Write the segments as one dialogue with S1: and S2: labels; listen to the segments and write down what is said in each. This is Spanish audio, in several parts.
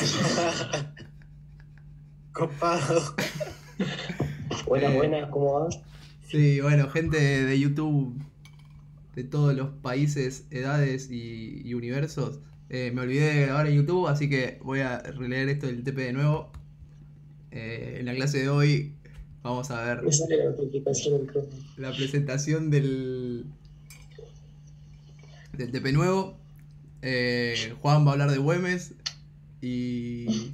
S1: Copado. Buenas, ¿cómo vas?
S2: Sí, bueno, gente de YouTube de todos los países, edades y universos. Me olvidé de grabar en YouTube, así que voy a releer esto del TP de nuevo. En la clase de hoy vamos a ver
S1: Me sale la notificación del Chrome.
S2: la presentación del TP nuevo. Juan va a hablar de Güemes y...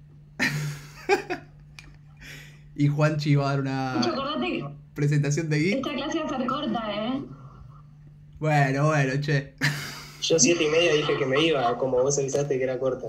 S2: y Juanchi va a dar una
S3: Acordate que
S2: presentación de Git.
S3: esta clase va a ser corta,
S2: Bueno, che.
S1: Yo 7:30 dije que me iba, como vos avisaste que era corta.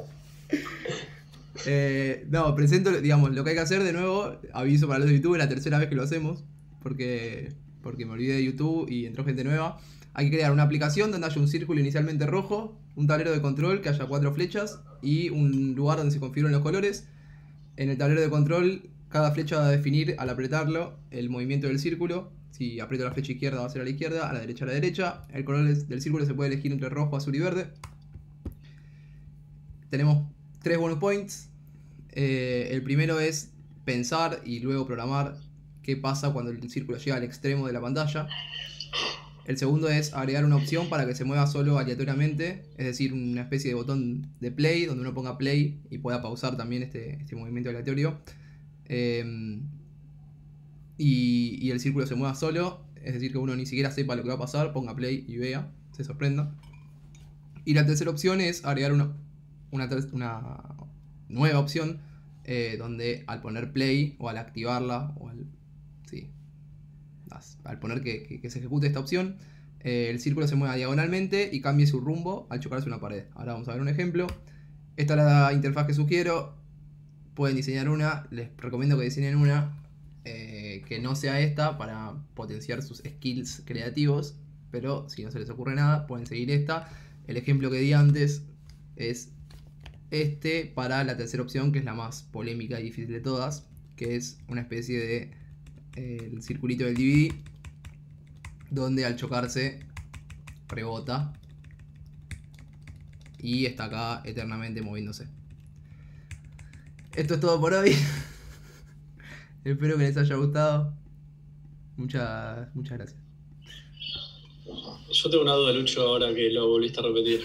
S2: No, presento, digamos, lo que hay que hacer de nuevo. Aviso para los de YouTube, es la tercera vez que lo hacemos. Porque me olvidé de YouTube y entró gente nueva. Hay que crear una aplicación donde haya un círculo inicialmente rojo, un tablero de control que haya 4 flechas y un lugar donde se configuren los colores. En el tablero de control, cada flecha va a definir, al apretarlo, el movimiento del círculo. Si aprieto la flecha izquierda va a ser a la izquierda, a la derecha a la derecha. El color del círculo se puede elegir entre rojo, azul y verde. Tenemos 3 bonus points. El primero es pensar y luego programar qué pasa cuando el círculo llega al extremo de la pantalla. El segundo es agregar una opción para que se mueva solo aleatoriamente, es decir, una especie de botón de play donde uno ponga play y pueda pausar también este movimiento aleatorio. Y el círculo se mueva solo, es decir, que uno ni siquiera sepa lo que va a pasar, ponga play y vea, se sorprenda. Y la tercera opción es agregar una nueva opción donde al poner play o al activarla o al poner que se ejecute esta opción, el círculo se mueva diagonalmente y cambie su rumbo al chocarse una pared. Ahora vamos a ver un ejemplo. Esta es la interfaz que sugiero. Pueden diseñar una, les recomiendo que diseñen una que no sea esta para potenciar sus skills creativos, pero si no se les ocurre nada, pueden seguir esta. El ejemplo que di antes es este para la tercera opción, que es la más polémica y difícil de todas, que es una especie de el circulito del DVD, donde al chocarse rebota y está acá eternamente moviéndose. Esto es todo por hoy. Espero que les haya gustado. Muchas gracias.
S4: Yo tengo una duda, Lucho, ahora que lo volviste a repetir.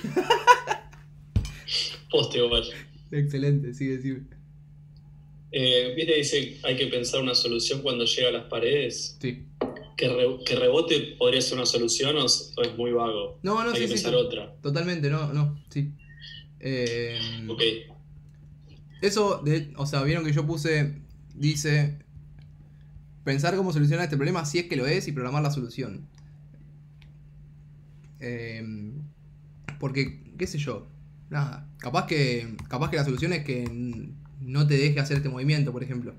S4: Poste igual.
S2: Excelente, sigue.
S4: ¿Viste? Dice hay que pensar una solución cuando llega a las paredes.
S2: Sí.
S4: ¿Que rebote podría ser una solución o es muy vago?
S2: No,
S4: hay
S2: sí,
S4: que pensar otra.
S2: Totalmente, no, sí.
S4: Ok.
S2: Eso, o sea, vieron que yo dice, pensar cómo solucionar este problema si es que lo es y programar la solución. Porque, qué sé yo, nada, capaz que la solución es que no te deje hacer este movimiento, por ejemplo.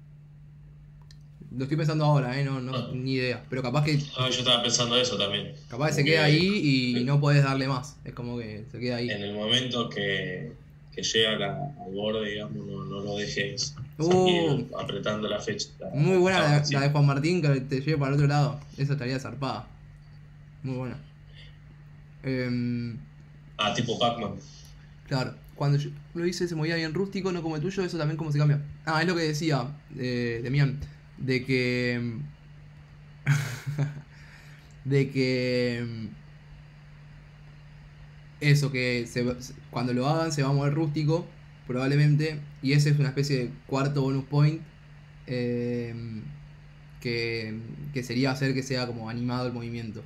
S2: Lo estoy pensando ahora, ni idea. Pero capaz que...
S4: yo estaba pensando eso también.
S2: Capaz que se queda ahí y no podés darle más. Es como que se queda ahí.
S4: En el momento que llega al borde, digamos, no lo dejes seguir apretando la fecha.
S2: Muy buena la de Juan Martín, que te lleve para el otro lado. Esa estaría zarpada. Muy buena.
S4: Tipo Pac-Man.
S2: Claro. Cuando yo lo hice se movía bien rústico, no como el tuyo. Eso también como se cambia. Es lo que decía Demian. De que... Eso, que cuando lo hagan se va a mover rústico, probablemente. Y ese es una especie de cuarto bonus point. Que sería hacer que sea como animado el movimiento.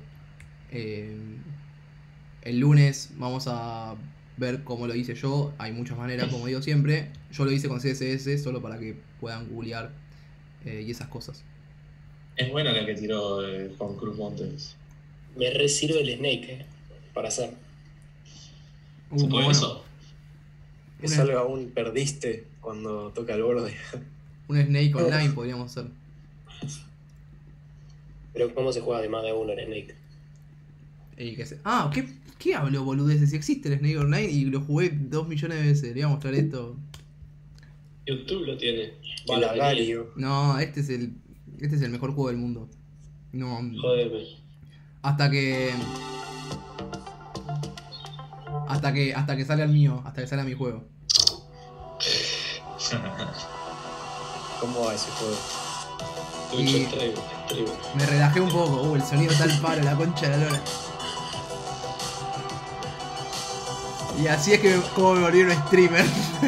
S2: El lunes vamos a ver cómo lo hice yo. Hay muchas maneras, como digo siempre. Yo lo hice con CSS solo para que puedan googlear y esas cosas.
S4: Es buena la que tiró Juan Cruz Montes.
S1: Me resirve el Snake, para hacer.
S4: ¿Se puede
S2: bueno.
S4: eso?
S1: Que salga un perdiste cuando toca el borde.
S2: Un Snake online podríamos hacer.
S1: Pero ¿cómo se juega de más de uno en Snake?
S2: ¿Qué hablo, boludeces? Si existe el Snake Online y lo jugué 2 millones de veces. Le voy a mostrar esto.
S4: YouTube lo tiene.
S1: Balagario.
S2: No, este es el mejor juego del mundo. No.
S4: Jodeme.
S2: Hasta que sale el mío, hasta que sale mi juego.
S1: ¿Cómo va ese juego?
S4: Mucho
S2: Y-
S4: extremo.
S2: Me relajé un poco. El sonido está al palo, la concha de la lora. Y así es como me volví un streamer.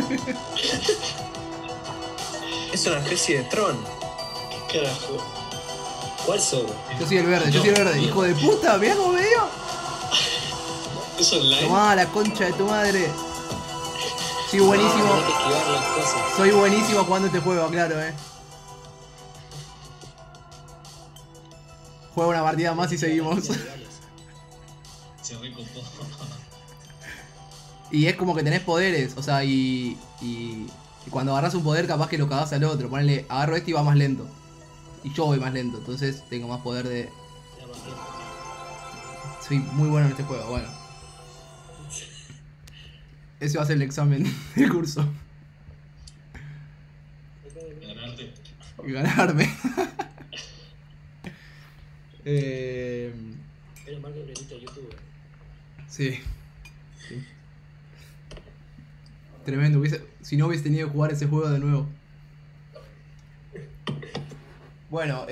S1: Es una especie de Tron.
S4: ¿Qué carajo?
S1: ¿Cuál sos?
S2: Yo soy el verde, hijo de puta, mirá cómo me dio.
S4: ¿Es online?
S2: Tomá la concha de tu madre. Soy buenísimo.
S1: Tenés que esquivar las cosas.
S2: Soy buenísimo jugando este juego, claro, Juega una partida más y seguimos.
S4: Se recopó.
S2: Y es como que tenés poderes, o sea, y cuando agarras un poder capaz que lo cagás al otro. Ponele, agarro este y va más lento. Y yo voy más lento, entonces tengo más poder de... Soy muy bueno en este juego, bueno. Ese va a ser el examen del curso.
S4: Ganarte.
S2: Ganarme.
S1: Pero mal que aprendiste a YouTube.
S2: Sí. Tremendo, si no hubiese tenido que jugar ese juego de nuevo. Bueno,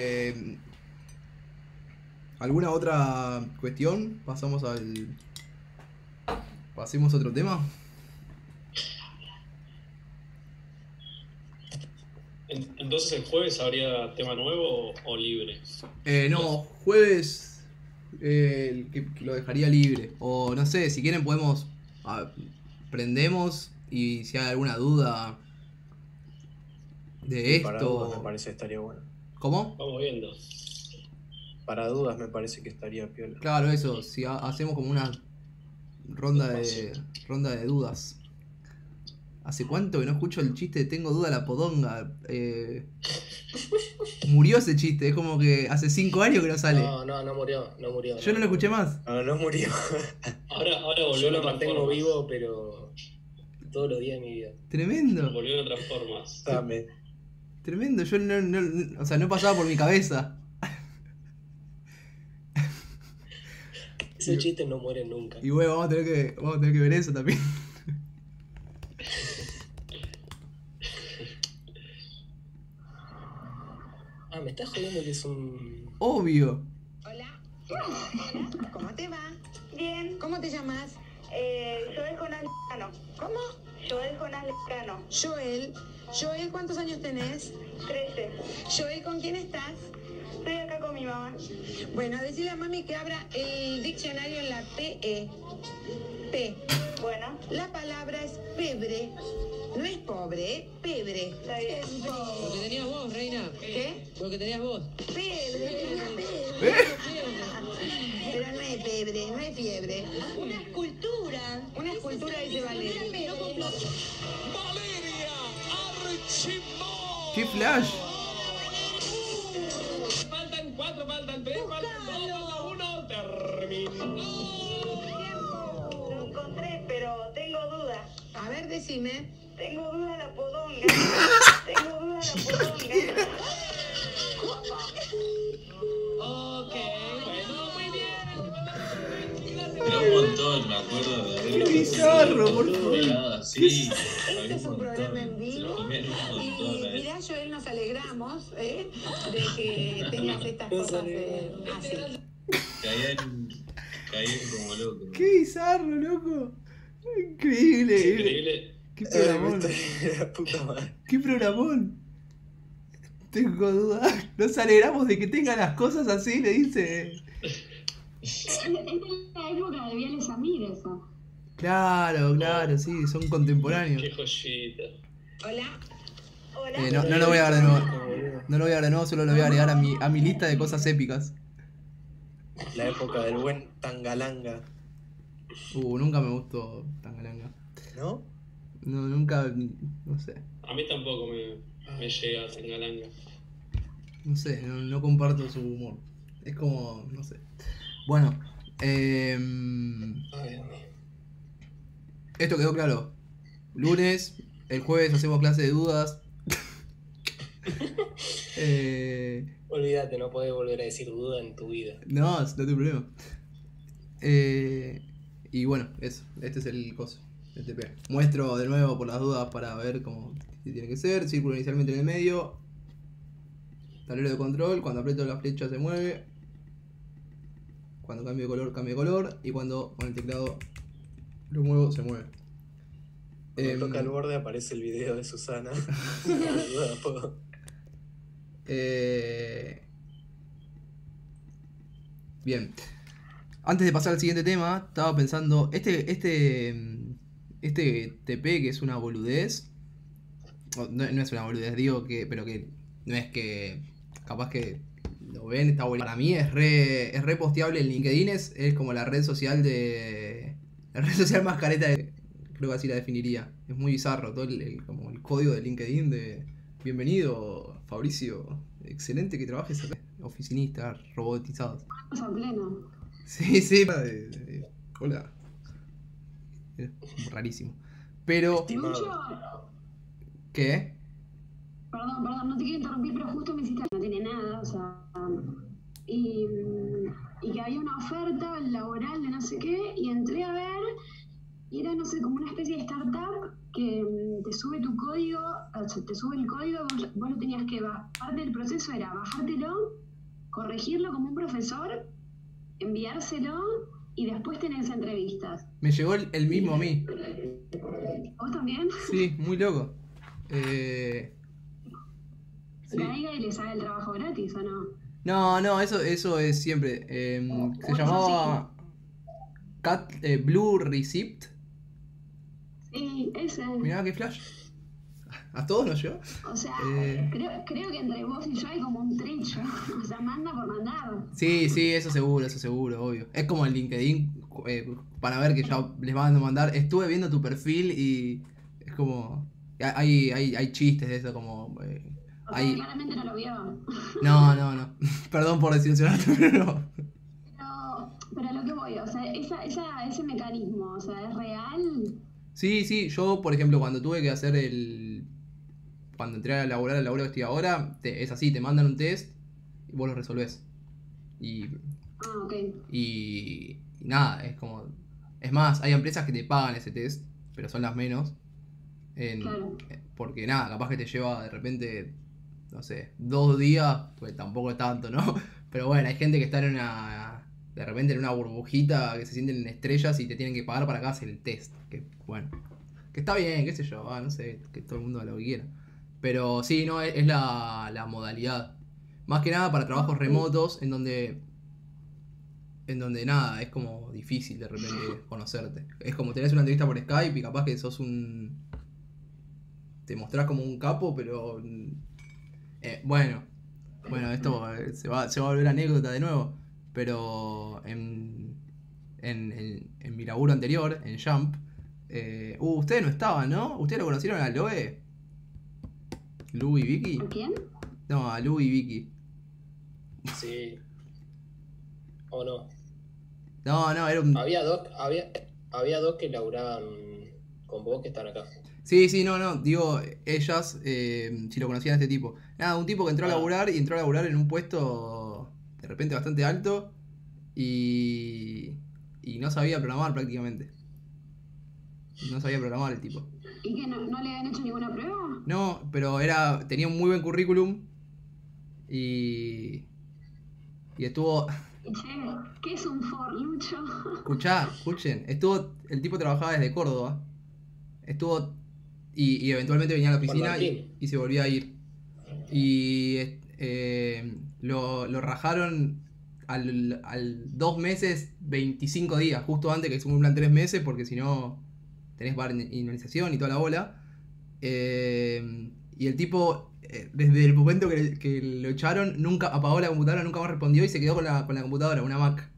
S2: ¿alguna otra cuestión? Pasemos a otro tema.
S4: Entonces el jueves habría tema nuevo o libre.
S2: No, jueves que lo dejaría libre. O no sé, si quieren podemos... prendemos y si hay alguna duda de
S1: Y para dudas me
S2: esto...
S1: parece que estaría bueno.
S2: ¿Cómo?
S4: Vamos viendo.
S1: Para dudas me parece que estaría piola.
S2: Claro, eso, si hacemos como una ronda de dudas. ¿Hace cuánto que no escucho el chiste de tengo duda la podonga? Murió ese chiste, es como que hace 5 años que no sale.
S3: No murió.
S2: Yo no lo escuché más.
S1: No murió.
S4: Ahora volvió
S3: Yo
S4: en
S3: lo
S4: otras
S3: mantengo
S4: formas.
S3: vivo, pero todos los días de mi vida.
S2: Tremendo,
S4: Volvió en otras formas.
S1: Dame.
S2: tremendo. Yo o sea, no pasaba por mi cabeza.
S3: Ese chiste no muere nunca.
S2: Y bueno, vamos a tener que ver eso también.
S3: Me estás jodiendo que es un...
S2: Obvio.
S5: Hola. Hola. ¿Cómo te va?
S6: Bien,
S5: ¿Cómo te llamas?
S6: Joel Jonás Lescano.
S5: ¿Cómo?
S6: Joel Jonás Lescano,
S5: Joel. Joel, ¿cuántos años tenés?
S6: 13.
S5: Joel, ¿con quién estás?
S6: Estoy acá con mi mamá.
S5: Bueno, decirle a mami que abra el diccionario en la PE. P.
S6: Bueno,
S5: La palabra es pebre. No es pobre, ¿eh? Pebre.
S6: está bien.
S7: Lo que tenías vos, reina.
S5: ¿Qué?
S7: Lo que tenías vos.
S5: Pebre, una pebre. Pero no es pebre, no es fiebre. Una escultura. Una escultura dice Valeria.
S2: ¡Qué flash!
S7: Faltan 4, faltan 3, faltan 2, falta 1. Terminó.
S6: Lo encontré, pero tengo dudas.
S5: A ver, decime.
S6: Tengo duda de la podonga. Tengo duda de la podonga.
S7: Ok, bueno, muy bien.
S4: Pero un montón, me acuerdo de haberlo
S2: Qué bizarro, por favor.
S4: Sí,
S5: Este es un programa en vivo.
S4: un montón.
S5: Y mirá, Joel, nos alegramos de que tengas estas cosas así.
S4: Caían como loco.
S2: ¡Qué bizarro, loco! Increíble.
S4: Increíble.
S2: ¡Qué programón!
S1: La puta madre.
S2: ¡Qué programón! Tengo dudas. Nos alegramos de que tenga las cosas así, le dice.
S8: Es de la época de Viales Samir eso.
S2: Claro, sí, son contemporáneos.
S4: Qué joyita.
S5: Hola.
S6: Hola.
S2: No lo voy a agregar de nuevo. No lo voy a agregar de nuevo, solo lo voy a agregar a mi lista de cosas épicas.
S1: La época del buen Tangalanga.
S2: Nunca me gustó Tangalanga.
S1: ¿No?
S2: No, nunca, no sé.
S4: A mí tampoco me llega a Tangalanga.
S2: No sé, no comparto su humor. Es como, no sé. Bueno, esto quedó claro. Lunes, el jueves hacemos clase de dudas.
S3: Olvídate, no podés volver a decir duda en tu vida.
S2: No tengo problema. Y bueno, eso. Este es el coso. El TP. Muestro de nuevo por las dudas para ver cómo así tiene que ser. Círculo inicialmente en el medio. Tablero de control, cuando aprieto la flecha se mueve. Cuando cambio de color, cambia de color. Y cuando con el teclado lo muevo, se mueve.
S1: Cuando toca el borde aparece el video de Susana.
S2: Bien. Antes de pasar al siguiente tema, estaba pensando, este TP que es una boludez, no es una boludez, digo que, pero que no es que, capaz que lo ven, está bueno. Para mí es re posteable en LinkedIn, es como la red social más careta, creo que así la definiría. Es muy bizarro, todo como el código de LinkedIn de bienvenido Fabricio, excelente que trabajes acá. Oficinistas, robotizados. Sí, hola. Es rarísimo. Pero... ¿Qué?
S8: Perdón, no te quiero interrumpir, pero justo me hiciste... No tiene nada, o sea... Y que había una oferta laboral de no sé qué, y entré a ver, y era, no sé, como una especie de startup que te sube tu código, o sea, te sube el código, vos lo tenías que... Parte del proceso era bajártelo, corregirlo como un profesor, enviárselo y después tenés entrevistas.
S2: Me llegó el mismo a mí.
S8: ¿Vos también?
S2: Sí, muy loco.
S8: Sí. ¿La diga y le sale el trabajo gratis o no?
S2: No, eso es siempre. Se llamaba Blue Receipt.
S8: Sí, ese.
S2: Mirá qué flash. ¿A todos nos llegó?
S8: O sea, creo que entre vos y yo hay como un trecho. O sea, manda por mandar.
S2: Sí, eso seguro, obvio. Es como en LinkedIn, para ver que ya les van a mandar. Estuve viendo tu perfil y es como... Hay chistes de eso, como...
S8: O sea, claramente no lo vio.
S2: No. Perdón por desilusionarte, pero no.
S8: Pero a lo que voy, o sea, ese mecanismo, o sea, ¿es real?
S2: Sí, yo, por ejemplo, cuando tuve que hacer cuando entré a laburar el laburo que estoy ahora, es así, te mandan un test y vos lo resolvés.
S8: Ok.
S2: Y nada, es como... Es más, hay empresas que te pagan ese test, pero son las menos.
S8: Claro.
S2: Porque nada, capaz que te lleva de repente, no sé, 2 días, pues tampoco es tanto, ¿no? Pero bueno, hay gente que está de repente en una burbujita, que se sienten en estrellas y te tienen que pagar para que hagas el test. Que bueno, que está bien, qué sé yo, no sé, que todo el mundo haga lo que quiera. Pero sí, no, es la modalidad. Más que nada para trabajos remotos en donde nada, es como difícil de repente conocerte. Es como tenés una entrevista por Skype y capaz que sos te mostrás como un capo, pero... Bueno, esto se va a volver anécdota de nuevo. Pero en mi laburo anterior, en Jump, ustedes no estaban, ¿no? ¿Ustedes lo conocieron a Loe? ¿Lu y Vicky?
S8: ¿A quién?
S2: No, a Lu y Vicky.
S3: Sí. ¿O no?
S2: No, era un...
S3: Había dos que laburaban con vos que están acá.
S2: Sí, no, digo, ellas, si lo conocían a este tipo. Nada, un tipo que entró a laburar en un puesto de repente bastante alto y no sabía programar prácticamente. No sabía programar el tipo.
S8: ¿Y que no le habían hecho ninguna prueba?
S2: No, pero tenía un muy buen currículum y estuvo...
S8: ¿Qué es un Lucho?
S2: Escuchen, el tipo trabajaba desde Córdoba, y eventualmente venía a la oficina y se volvía a ir. Y lo rajaron al 2 meses, 25 días, justo antes que se cumplan 3 meses, porque si no tenés indemnización y toda la bola. Y el tipo, desde el momento que lo echaron, nunca apagó la computadora, nunca más respondió y se quedó con la computadora, una Mac.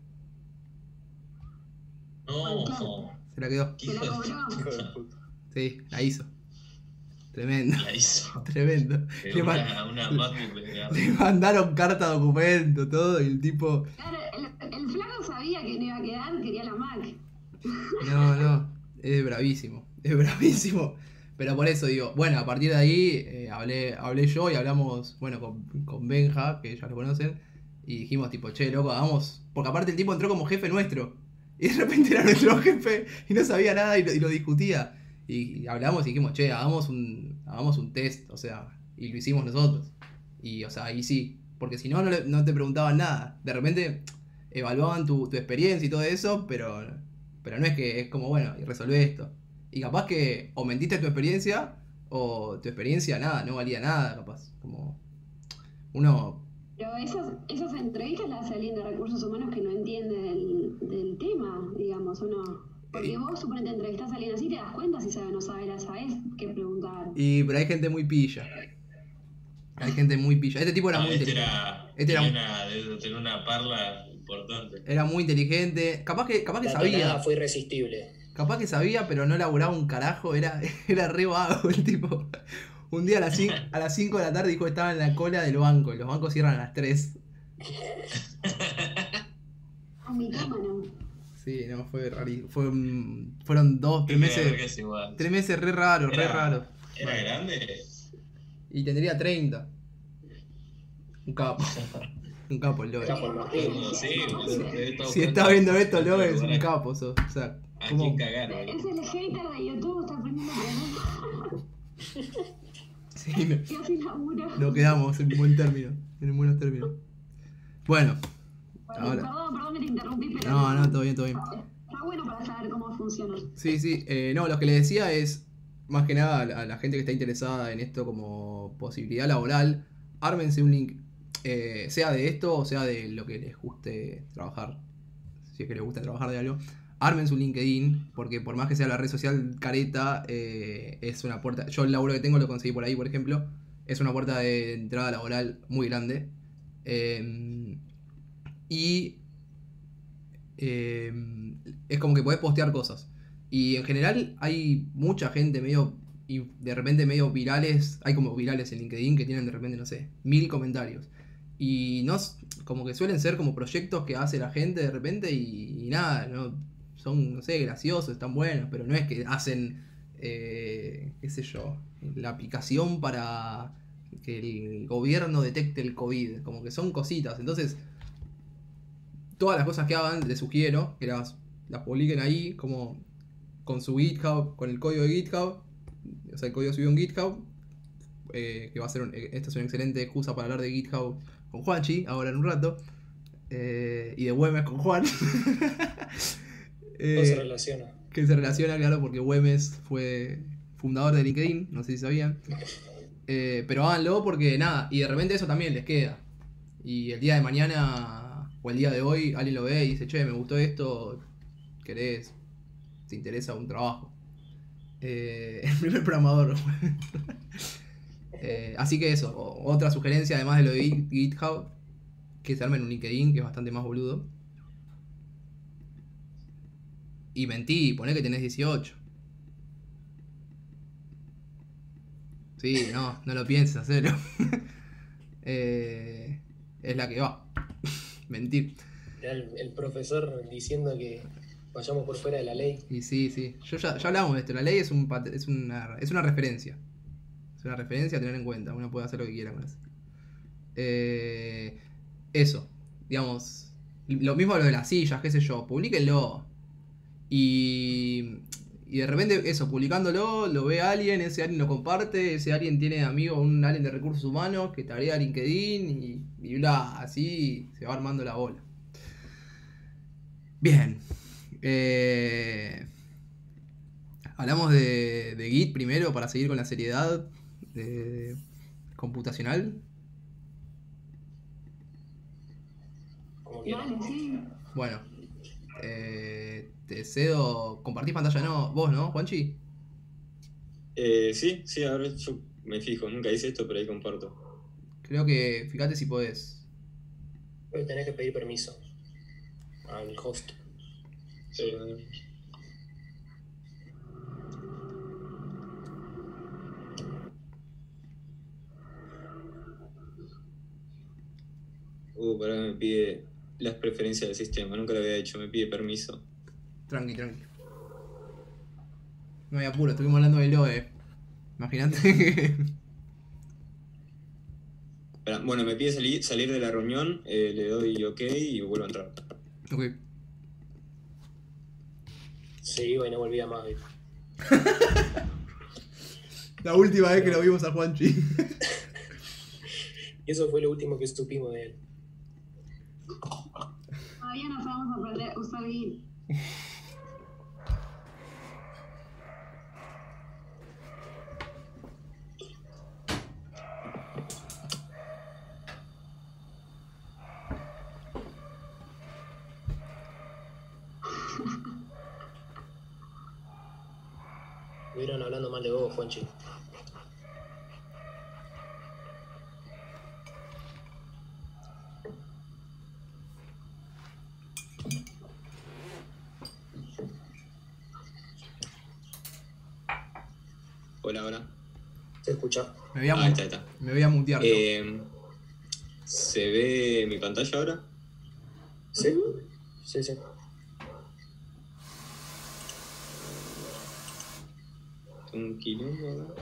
S4: No.
S2: Se la quedó.
S4: Hijo de puta.
S2: Sí, la hizo. Tremendo.
S4: La hizo.
S2: Tremendo.
S4: Una MacBook
S2: le mandaron carta, documento, todo, y el tipo...
S8: Claro, el flaco sabía que no iba a quedar, quería la Mac.
S2: No, es bravísimo. Pero por eso digo, bueno, a partir de ahí hablé yo y hablamos, bueno, con Benja, que ya lo conocen, y dijimos tipo, che, loco, hagamos... Porque aparte el tipo entró como jefe nuestro, y de repente era nuestro jefe, y no sabía nada y lo discutía. Y hablamos y dijimos, che, hagamos un test, o sea, y lo hicimos nosotros. Y, o sea, ahí sí, porque si no, no te preguntaban nada. De repente evaluaban tu experiencia y todo eso, pero no es que es como, bueno, y resolvé esto. Y capaz que o mentiste tu experiencia, o tu experiencia nada, no valía nada, capaz. Como uno...
S8: Pero esas entrevistas las hace alguien de recursos humanos que no entiende del tema, digamos, ¿o no? Porque vos, suponete, entrevistás a alguien así, te das cuenta si sabe o no sabe, sabés qué preguntar.
S2: Pero hay gente muy pilla. Este tipo era muy inteligente.
S4: Tenía una parla importante.
S2: Era muy inteligente. Capaz que
S3: La
S2: sabía.
S3: tonada fue irresistible.
S2: Capaz que sabía, pero no laburaba un carajo. Era re vago el tipo. Un día a las 5 de la tarde dijo que estaba en la cola del banco. Y los bancos cierran a las 3.
S8: A mi cámara.
S2: Sí, no, fue rarísimo. Fueron 3 meses. 3 meses re raros.
S4: ¿Era grande?
S2: Y tendría 30. Un capo. Un capo el Loe. Si está viendo esto, Loe es un capo. O sea,
S4: ¿a quién cagaron?
S8: Es el hater de YouTube, está aprendiendo a
S2: sí,
S8: casi labura.
S2: nos quedamos en buenos términos. Bueno, ahora.
S8: Perdón que te interrumpí, pero...
S2: No, todo bien.
S8: Está bueno para saber cómo funciona.
S2: Sí. No, lo que le decía es, más que nada, a la gente que está interesada en esto como posibilidad laboral, ármense un link, sea de esto o sea de lo que les guste trabajar. Si es que les gusta trabajar de algo, ármense un LinkedIn, porque por más que sea la red social careta, es una puerta. Yo el laburo que tengo lo conseguí por ahí, por ejemplo. Es una puerta de entrada laboral muy grande. Es como que podés postear cosas. Y en general hay mucha gente y de repente medio virales. Hay como virales en LinkedIn que tienen de repente, no sé, 1000 comentarios. Y no, como que suelen ser como proyectos que hace la gente de repente y nada, no son, no sé, graciosos, están buenos, pero no es que hacen, qué sé yo, la aplicación para que el gobierno detecte el COVID. Como que son cositas. Entonces, todas las cosas que hagan, les sugiero que las publiquen ahí, como con su GitHub, con el código de GitHub, o sea, el código subido en GitHub, que va a ser esta es una excelente excusa para hablar de GitHub con Juanchi, ahora en un rato, y de Güemes con Juan.
S3: Todo se relaciona.
S2: Que se relaciona, claro, porque Güemes fue fundador de LinkedIn, no sé si sabían. Pero háganlo porque nada, y de repente eso también les queda. Y el día de mañana o el día de hoy alguien lo ve y dice, che, me gustó esto, te interesa un trabajo. El primer programador. Así que eso, otra sugerencia además de lo de GitHub, que se armen un LinkedIn, que es bastante más boludo. Y mentí, poné que tenés 18. Sí, no lo pienses, hacelo. Es la que va. Mentir.
S3: El profesor diciendo que vayamos por fuera de la ley.
S2: Y sí. Ya hablamos de esto. La ley es una referencia. Es una referencia a tener en cuenta. Uno puede hacer lo que quiera con eso. Eso. Digamos. Lo mismo lo de las sillas, qué sé yo. Publíquenlo. Y de repente eso, publicándolo, lo ve alguien, ese alguien lo comparte, ese alguien tiene amigo, un alguien de recursos humanos que tarea LinkedIn y bla, así se va armando la bola. Bien. Hablamos de Git primero para seguir con la seriedad computacional.
S3: Como quieras.
S8: Dale, sí.
S2: Bueno. Te cedo. Compartís pantalla, no, vos, ¿no, Juanchi?
S9: Sí, ahora yo me fijo, nunca hice esto, pero ahí comparto.
S2: Creo que, fíjate si podés.
S3: Voy a tener que pedir permiso al host.
S9: Sí. Pará, me pide las preferencias del sistema, nunca lo había hecho, me pide permiso.
S2: Tranqui. No hay apuro, estuvimos hablando de Loe. Imagínate que...
S9: Bueno, me pide salir de la reunión, le doy OK y vuelvo a entrar.
S2: Ok.
S3: Sí, bueno, no volvía más.
S2: La última vez que lo vimos a Juanchi.
S3: Y eso fue lo último que supimos de él.
S8: Todavía no sabemos aprender a usar Git.
S3: Estuvieron hablando mal de vos, Juanchi.
S9: Hola, hola.
S3: Se escucha.
S2: Me voy a,
S9: Ahí está.
S2: me voy a mutear.
S9: ¿Se ve mi pantalla ahora?
S3: Sí, sí, sí.
S9: Un quilombo.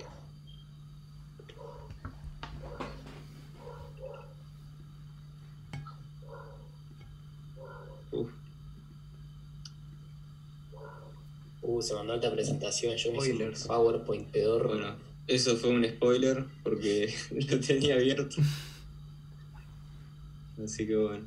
S3: Se mandó alta presentación. Yo me hice un
S1: Spoilers.
S3: PowerPoint pedorro.
S9: Bueno, eso fue un spoiler porque lo tenía abierto. Así que bueno.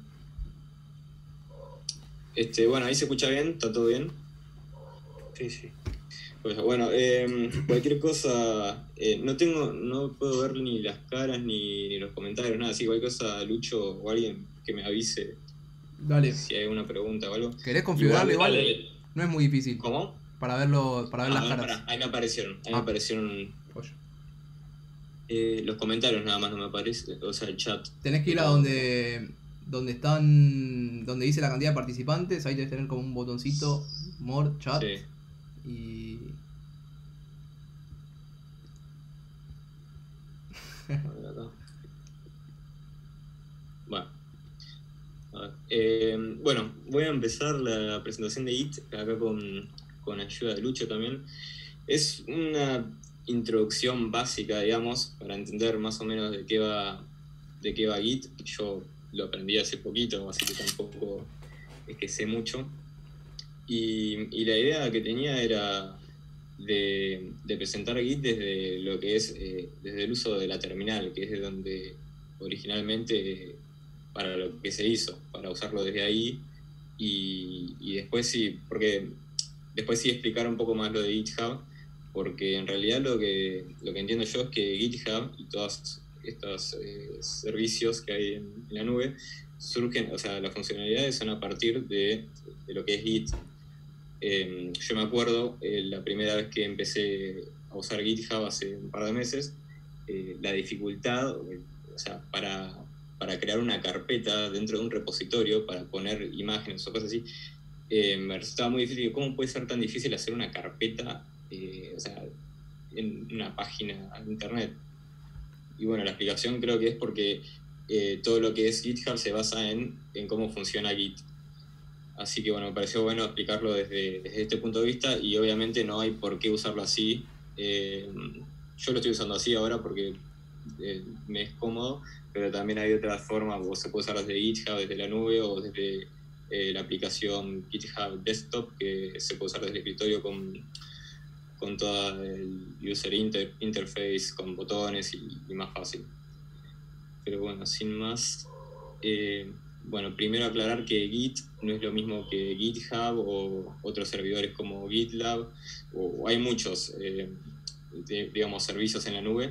S9: Bueno, ahí se escucha bien, está todo bien.
S1: Sí, sí.
S9: Pues bueno, cualquier cosa, no puedo ver ni las caras ni los comentarios, nada, así cualquier cosa, Lucho o alguien que me avise
S2: Dale.
S9: si hay alguna pregunta o algo.
S2: ¿Querés configurarlo igual?
S9: Dale.
S2: No es muy difícil.
S9: ¿Cómo?
S2: Para ver las caras.
S9: Pará, ahí me aparecieron,
S2: Pollo.
S9: los comentarios nada más no me aparece, o sea, el chat.
S2: Tenés que ir a donde dice la cantidad de participantes, ahí debes tener como un botoncito, more, chat,
S9: Sí.
S2: y...
S9: A ver acá. Bueno. A ver. Bueno, voy a empezar la presentación de Git acá con ayuda de Lucho también. Es una introducción básica, digamos, para entender más o menos de qué va Git. Yo lo aprendí hace poquito, así que tampoco es que sé mucho. Y la idea que tenía era de presentar Git desde lo que es desde el uso de la terminal, que es de donde originalmente para lo que se hizo, para usarlo desde ahí, y después sí, porque después sí explicar un poco más lo de GitHub, porque en realidad lo que entiendo yo es que GitHub y todos estos servicios que hay en la nube surgen, o sea, las funcionalidades son a partir de lo que es Git. Yo me acuerdo la primera vez que empecé a usar GitHub hace un par de meses, la dificultad, o sea, para crear una carpeta dentro de un repositorio, para poner imágenes o cosas así, me resultaba muy difícil. ¿Cómo puede ser tan difícil hacer una carpeta o sea, en una página de internet? Y bueno, la explicación creo que es porque todo lo que es GitHub se basa en cómo funciona Git. Así que bueno, me pareció bueno explicarlo desde este punto de vista, y obviamente no hay por qué usarlo así. Yo lo estoy usando así ahora porque me es cómodo, pero también hay otras formas. Vos se puede usar desde GitHub, desde la nube, o desde la aplicación GitHub Desktop, que se puede usar desde el escritorio con todo el user interface, con botones y más fácil. Pero bueno, sin más, bueno, primero aclarar que Git no es lo mismo que GitHub o otros servidores como GitLab, o hay muchos digamos, servicios en la nube.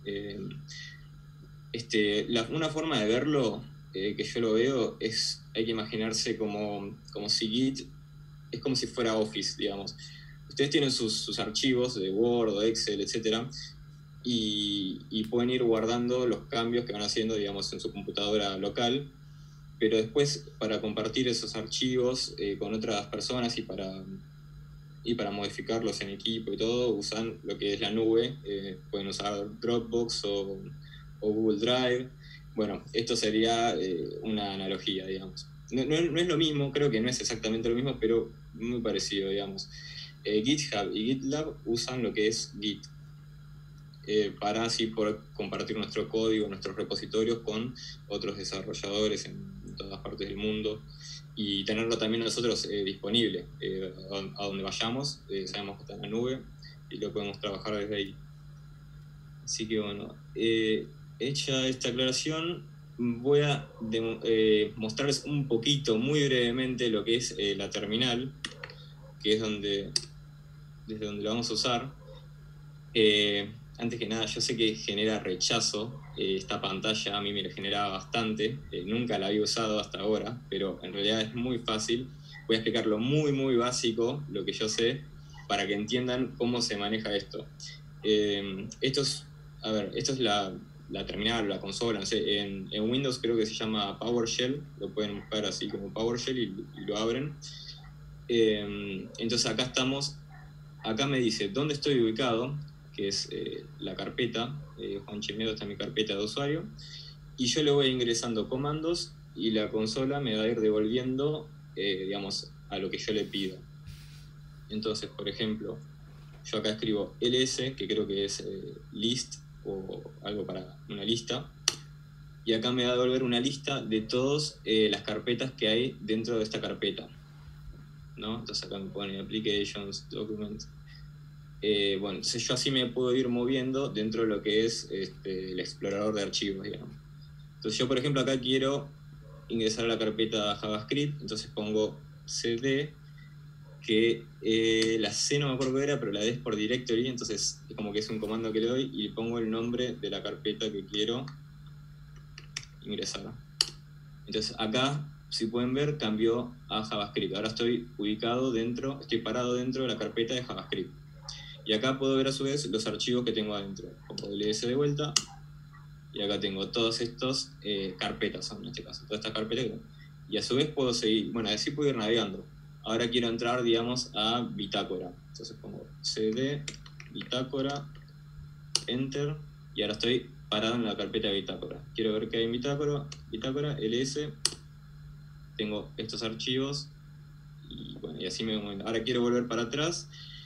S9: Una forma de verlo, que yo lo veo, hay que imaginarse como si Git es como si fuera Office, digamos. Ustedes tienen sus archivos de Word o Excel, etc., y pueden ir guardando los cambios que van haciendo, digamos, en su computadora local, pero después, para compartir esos archivos con otras personas y para modificarlos en equipo y todo, usan lo que es la nube. Pueden usar Dropbox o Google Drive. Bueno, esto sería una analogía, digamos. No es lo mismo, creo que no es exactamente lo mismo, pero muy parecido, digamos. GitHub y GitLab usan lo que es Git, para así poder compartir nuestro código, nuestros repositorios con otros desarrolladores en todas partes del mundo. y tenerlo también nosotros disponible a donde vayamos. Sabemos que está en la nube y lo podemos trabajar desde ahí. Así que bueno, hecha esta aclaración, voy a mostrarles un poquito, muy brevemente, lo que es la terminal, que es desde donde lo vamos a usar. Antes que nada, yo sé que genera rechazo, esta pantalla a mí me la generaba bastante, nunca la había usado hasta ahora, pero en realidad es muy fácil. Voy a explicarlo muy muy básico, lo que yo sé, para que entiendan cómo se maneja esto. Esto es la terminal, la consola, no sé, en Windows creo que se llama PowerShell, lo pueden buscar así como PowerShell y lo abren. Entonces acá me dice dónde estoy ubicado, que es la carpeta, Juan Chemedo está en mi carpeta de usuario, y yo le voy ingresando comandos y la consola me va a ir devolviendo, digamos, a lo que yo le pido. Entonces, por ejemplo, yo acá escribo ls, que creo que es list o algo para una lista, y acá me va a devolver una lista de todas las carpetas que hay dentro de esta carpeta, ¿no? Entonces acá me pone applications, documents. Bueno, entonces yo así me puedo ir moviendo dentro de lo que es el explorador de archivos, digamos. Entonces yo, por ejemplo, acá quiero ingresar a la carpeta JavaScript, entonces pongo cd, que la C no me acuerdo qué era, pero la D es por directory, entonces es como que es un comando que le doy y le pongo el nombre de la carpeta que quiero ingresar. Entonces acá, si pueden ver, cambió a JavaScript. Ahora estoy parado dentro de la carpeta de JavaScript. Y acá puedo ver a su vez los archivos que tengo adentro. Pongo ls de vuelta, y acá tengo todas estas carpetas, en este caso, todas estas carpetas. Y a su vez puedo seguir, bueno, así puedo ir navegando. Ahora quiero entrar, digamos, a bitácora. Entonces pongo cd, bitácora, enter, y ahora estoy parado en la carpeta de bitácora. Quiero ver qué hay en bitácora, ls, tengo estos archivos, y bueno, y así me voy moviendo. Ahora quiero volver para atrás,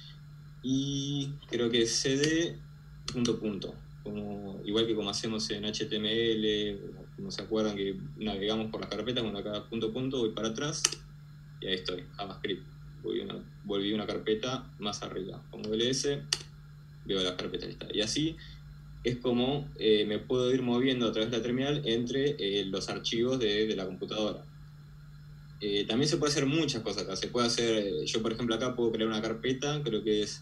S9: y creo que cd, punto. Igual que como hacemos en HTML, como se acuerdan que navegamos por las carpetas, bueno, acá punto, voy para atrás, y ahí estoy, JavaScript. Volví una carpeta más arriba. Pongo ls, veo la carpeta lista. Y así es como me puedo ir moviendo a través de la terminal entre los archivos de la computadora. También se puede hacer muchas cosas acá. Se puede hacer, yo por ejemplo acá puedo crear una carpeta, creo que es...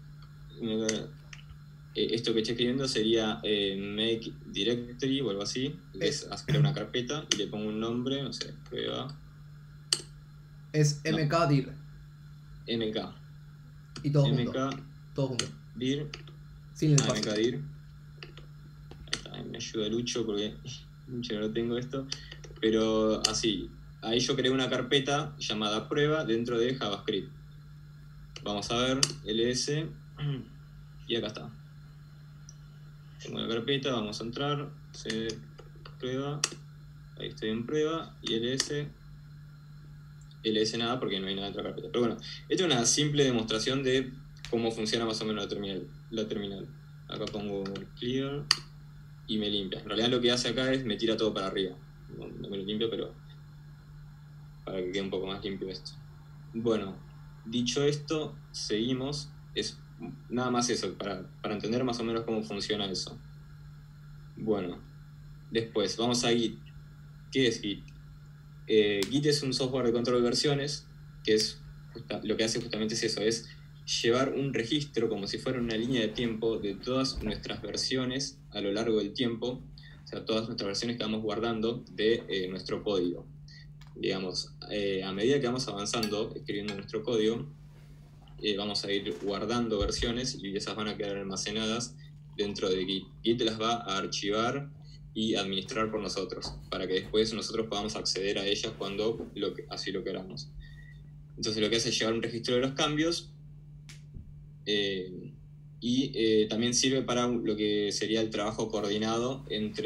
S9: esto que estoy escribiendo sería make directory o algo así. Es crear una carpeta y le pongo un nombre, no sé, prueba.
S2: Es mkdir.
S9: mk.
S2: Y todo
S9: mk,
S2: junto. Todo junto.
S9: dir.
S2: Sin el espacio.
S9: mkdir. Ahí está, me ayuda Lucho porque Lucho no lo tengo esto. Pero así, ahí yo creé una carpeta llamada prueba dentro de JavaScript. Vamos a ver, ls, y acá está. Tengo una carpeta, vamos a entrar, cd, prueba, ahí estoy en prueba, y ls nada porque no hay nada dentro de la carpeta. Pero bueno, esta es una simple demostración de cómo funciona más o menos la terminal. Acá pongo clear y me limpia. En realidad lo que hace acá es me tira todo para arriba. No me lo limpia, pero para que quede un poco más limpio esto. Bueno, dicho esto, seguimos. Es nada más eso, para entender más o menos cómo funciona eso. Bueno, después vamos a Git. ¿Qué es Git? Git es un software de control de versiones, que lo que hace justamente es eso, es llevar un registro como si fuera una línea de tiempo de todas nuestras versiones a lo largo del tiempo, o sea, todas nuestras versiones que vamos guardando de nuestro código. Digamos, a medida que vamos avanzando, escribiendo nuestro código, vamos a ir guardando versiones y esas van a quedar almacenadas dentro de Git. Git las va a archivar y administrar por nosotros, para que después nosotros podamos acceder a ellas cuando así lo queramos. Entonces lo que hace es llevar un registro de los cambios y también sirve para lo que sería el trabajo coordinado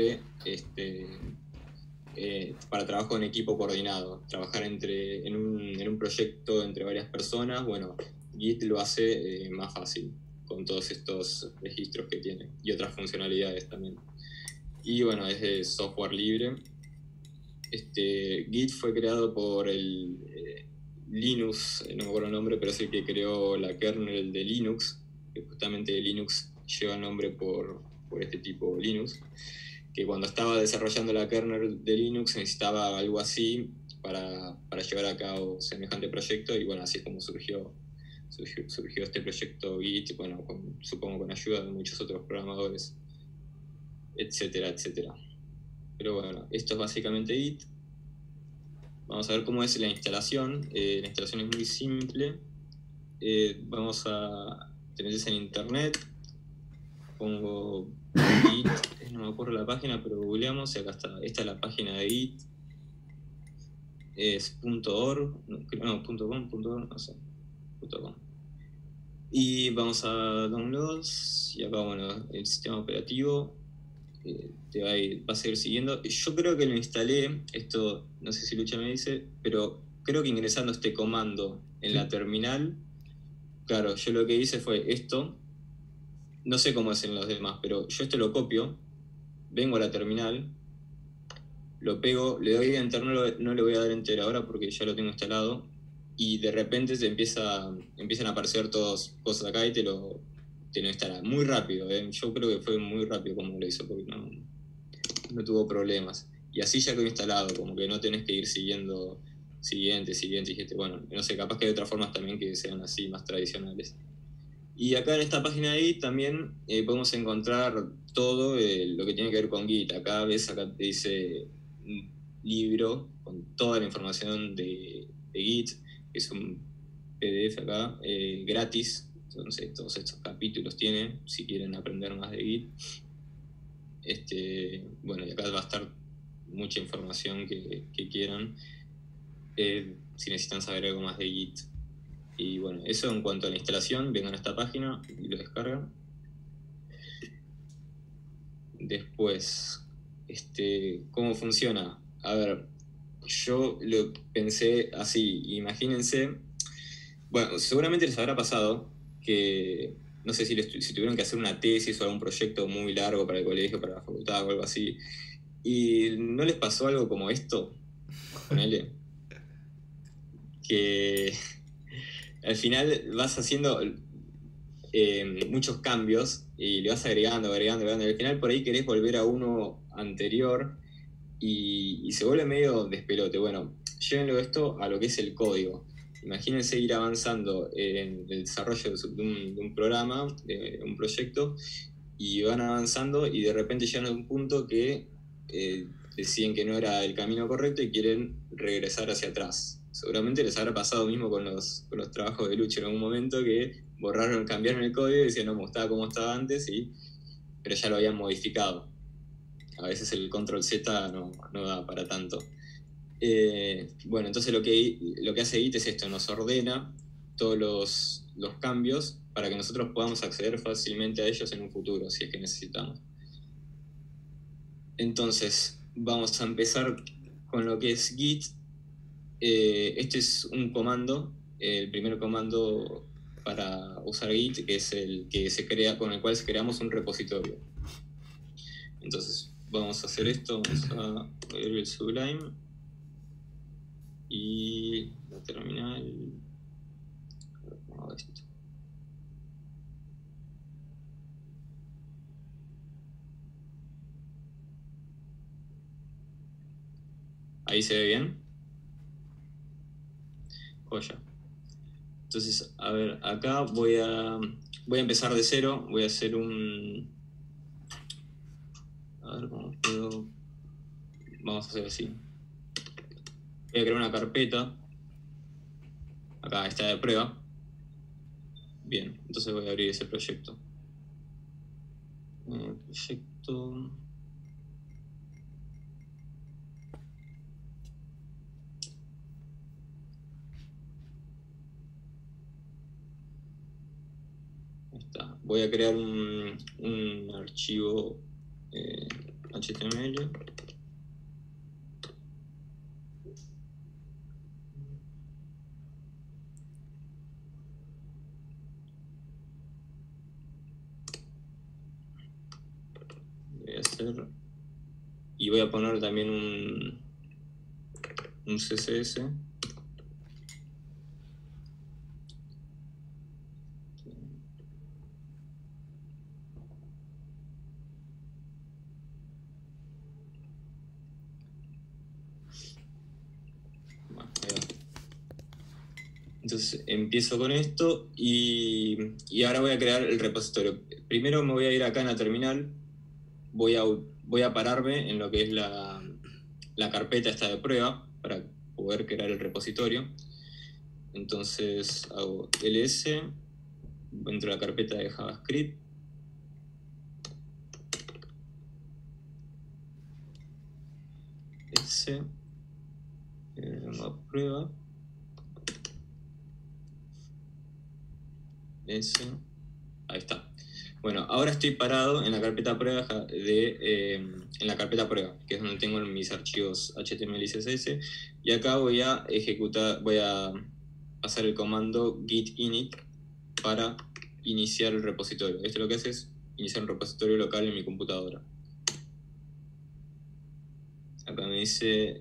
S9: para trabajo en equipo coordinado, trabajar en un proyecto entre varias personas. Bueno, Git lo hace más fácil con todos estos registros que tiene y otras funcionalidades también. Y bueno, es de software libre. Git fue creado por el Linus, no me acuerdo el nombre, pero es el que creó la kernel de Linux, que justamente Linux lleva el nombre por este tipo Linux, que cuando estaba desarrollando la kernel de Linux necesitaba algo así para llevar a cabo semejante proyecto, y bueno, así es como surgió este proyecto Git, bueno, supongo con ayuda de muchos otros programadores, etcétera, etcétera. Pero bueno, esto es básicamente Git. Vamos a ver cómo es la instalación. La instalación es muy simple. Vamos a tener en internet. Pongo Git, no me acuerdo la página, pero googleamos y acá está. Esta es la página de Git. Es .org, .com, no sé. .com. Y vamos a downloads. Y acá, bueno, el sistema operativo. Te va a seguir siguiendo. Yo creo que lo instalé, esto no sé si Lucha me dice, pero creo que ingresando este comando en la terminal, claro, yo lo que hice fue esto, no sé cómo hacen los demás, pero yo esto lo copio, vengo a la terminal, lo pego, le doy enter, no le voy a dar enter ahora porque ya lo tengo instalado, y de repente empiezan a aparecer todas cosas acá y te lo instala muy rápido. Yo creo que fue muy rápido como lo hizo, porque no tuvo problemas. Y así ya quedó instalado, como que no tenés que ir siguiendo siguiente, y bueno, no sé, capaz que hay otras formas también que sean así, más tradicionales. Y acá en esta página de Git también podemos encontrar todo lo que tiene que ver con Git. Acá te dice un libro con toda la información de Git, que es un PDF acá, gratis. Entonces todos estos capítulos tiene, si quieren aprender más de Git. Bueno, y acá va a estar mucha información que quieran, si necesitan saber algo más de Git. Y bueno, eso en cuanto a la instalación, vengan a esta página y lo descargan. Después, ¿cómo funciona? A ver, yo lo pensé así, imagínense, bueno, seguramente les habrá pasado que, no sé si tuvieron que hacer una tesis o algún proyecto muy largo para el colegio, para la facultad o algo así, y ¿no les pasó algo como esto? Ponele, que al final vas haciendo muchos cambios y le vas agregando, y al final por ahí querés volver a uno anterior y se vuelve medio despelote. Bueno, llévenlo esto a lo que es el código. Imagínense ir avanzando en el desarrollo de un programa, de un proyecto, y van avanzando y de repente llegan a un punto que deciden que no era el camino correcto y quieren regresar hacia atrás. Seguramente les habrá pasado mismo con los trabajos de Lucho en algún momento, que cambiaron el código y decían no me gustaba como estaba antes, pero ya lo habían modificado. A veces el control Z no da para tanto. Bueno, entonces lo que hace Git es esto, nos ordena todos los cambios para que nosotros podamos acceder fácilmente a ellos en un futuro, si es que necesitamos. Entonces, vamos a empezar con lo que es Git. Este es un comando, el primer comando para usar Git, que es el que con el cual creamos un repositorio. Entonces, vamos a hacer esto, vamos a abrir el Sublime y la terminal. Vamos a esto. Ahí se ve bien. Joya. Entonces, a ver, acá voy a empezar de cero. Voy a hacer a ver cómo puedo. Vamos a hacer así. Voy a crear una carpeta. Acá está de prueba. Bien, entonces voy a abrir ese proyecto. Proyecto. Ahí está. Voy a crear un archivo HTML. Voy a hacer y voy a poner también un CSS. Bueno, ahí va. Entonces empiezo con esto y ahora voy a crear el repositorio. Primero me voy a ir acá en la terminal, voy a pararme en lo que es la carpeta esta de prueba para poder crear el repositorio. Entonces hago ls, entro a la carpeta de JavaScript, s, prueba, S, ahí está. Bueno, ahora estoy parado en la carpeta prueba en la carpeta prueba, que es donde tengo mis archivos HTML y CSS, y acá voy a hacer el comando git init para iniciar el repositorio. Esto lo que hace es iniciar un repositorio local en mi computadora. Acá me dice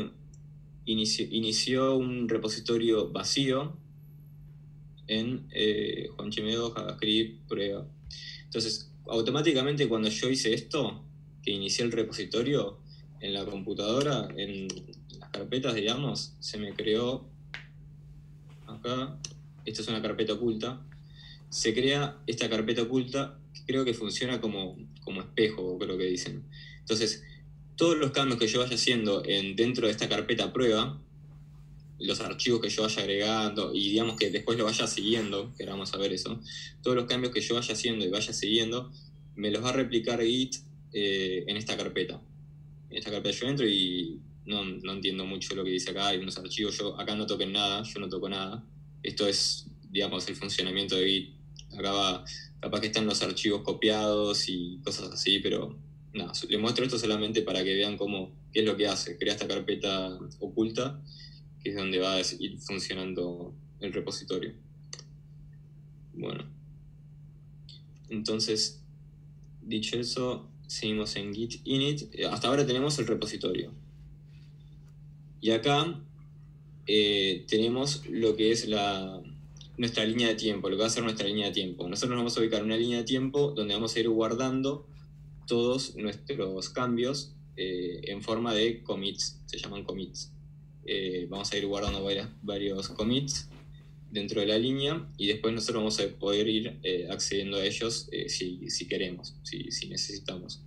S9: inició un repositorio vacío en JuanchiMedo, JavaScript, prueba. Entonces, automáticamente cuando yo hice esto, que inicié el repositorio en la computadora, en las carpetas, digamos, se me creó acá, esta es una carpeta oculta, se crea esta carpeta oculta, que creo que funciona como espejo, creo que dicen. Entonces, todos los cambios que yo vaya haciendo dentro de esta carpeta prueba, los archivos que yo vaya agregando y digamos que después lo vaya siguiendo, que ahora vamos a ver eso, todos los cambios que yo vaya haciendo y vaya siguiendo, me los va a replicar Git en esta carpeta. En esta carpeta yo entro y no entiendo mucho lo que dice acá, hay unos archivos, yo acá no toquen nada, yo no toco nada. Esto es, digamos, el funcionamiento de Git. Acá capaz que están los archivos copiados y cosas así, pero nada, les muestro esto solamente para que vean qué es lo que hace. Crea esta carpeta oculta, que es donde va a ir funcionando el repositorio. Bueno, entonces, dicho eso, seguimos en git init. Hasta ahora tenemos el repositorio. Y acá tenemos lo que es nuestra línea de tiempo, lo que va a ser nuestra línea de tiempo. Nosotros nos vamos a ubicar en una línea de tiempo donde vamos a ir guardando todos nuestros cambios en forma de commits, se llaman commits. Vamos a ir guardando varios commits dentro de la línea y después nosotros vamos a poder ir accediendo a ellos si queremos, si necesitamos.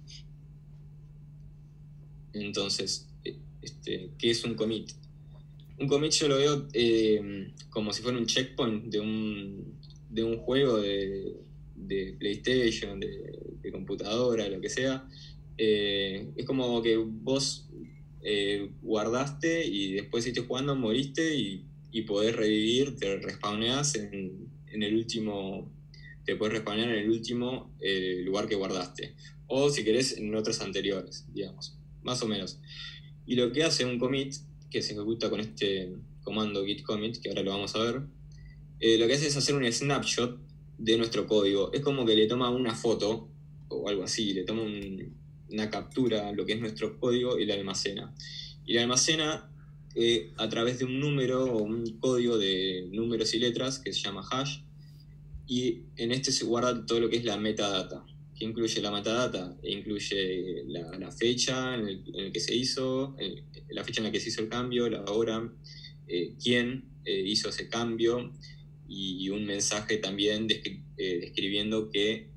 S9: Entonces, ¿qué es un commit? Un commit yo lo veo como si fuera un checkpoint de un juego de PlayStation, de computadora, lo que sea. Es como que vos guardaste y después siguiste jugando, moriste y podés revivir, te respawneás en el último, te podés respawnear en el último lugar que guardaste, o si querés en otros anteriores, digamos, más o menos. Y lo que hace un commit, que se ejecuta con este comando git commit, que ahora lo vamos a ver, lo que hace es hacer un snapshot de nuestro código. Es como que le toma una foto o algo así, le toma una captura a lo que es nuestro código y la almacena. Y la almacena a través de un número o un código de números y letras que se llama hash, y en este se guarda todo lo que es la metadata. ¿Qué incluye la metadata? Incluye la fecha en el que se hizo, la fecha en la que se hizo el cambio, la hora, quién hizo ese cambio, y un mensaje también describiendo qué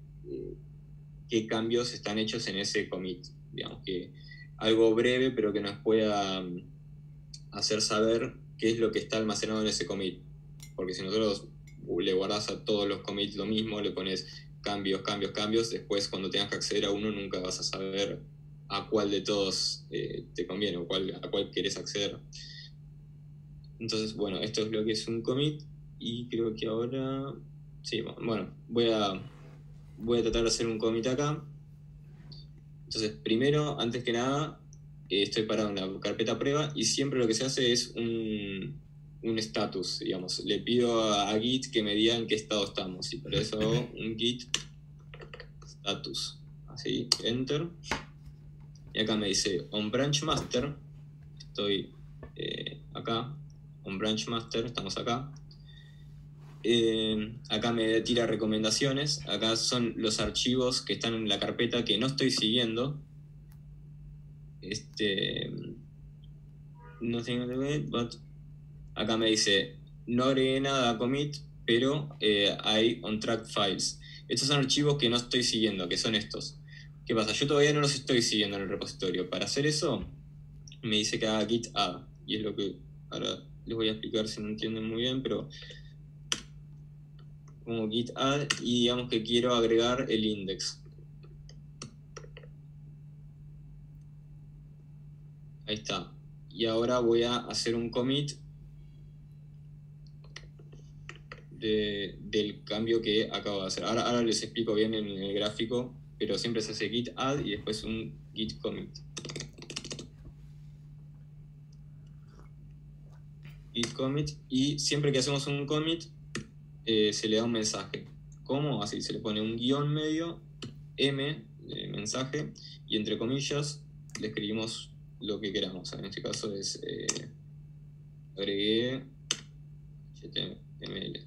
S9: cambios están hechos en ese commit. Digamos que algo breve, pero que nos pueda hacer saber qué es lo que está almacenado en ese commit. Porque si nosotros le guardás a todos los commits lo mismo, le pones cambios, después cuando tengas que acceder a uno nunca vas a saber a cuál de todos te conviene o a cuál querés acceder. Entonces, bueno, esto es lo que es un commit, y creo que ahora... Sí, bueno, voy a tratar de hacer un commit acá. Entonces, primero, antes que nada, estoy parado en la carpeta prueba y siempre lo que se hace es un status, digamos. Le pido a Git que me diga en qué estado estamos, y por eso hago un git status. Así, enter. Y acá me dice on branch master, estoy acá, con branch master, estamos acá. Acá me tira recomendaciones. Acá son los archivos que están en la carpeta que no estoy siguiendo. Nothing but acá me dice no agregué nada a commit, pero hay on track files. Estos son archivos que no estoy siguiendo, que son estos. ¿Qué pasa? Yo todavía no los estoy siguiendo en el repositorio. Para hacer eso me dice que haga git add, y es lo que ahora les voy a explicar si no entienden muy bien, pero como git add, y digamos que quiero agregar el index. Ahí está. Y ahora voy a hacer un commit del cambio que acabo de hacer. Ahora les explico bien en el gráfico, pero siempre se hace git add y después un git commit. Git commit, y siempre que hacemos un commit se le da un mensaje. ¿Cómo? Así, se le pone un guión medio, M, de mensaje, y entre comillas le escribimos lo que queramos. En este caso es agregué HTML.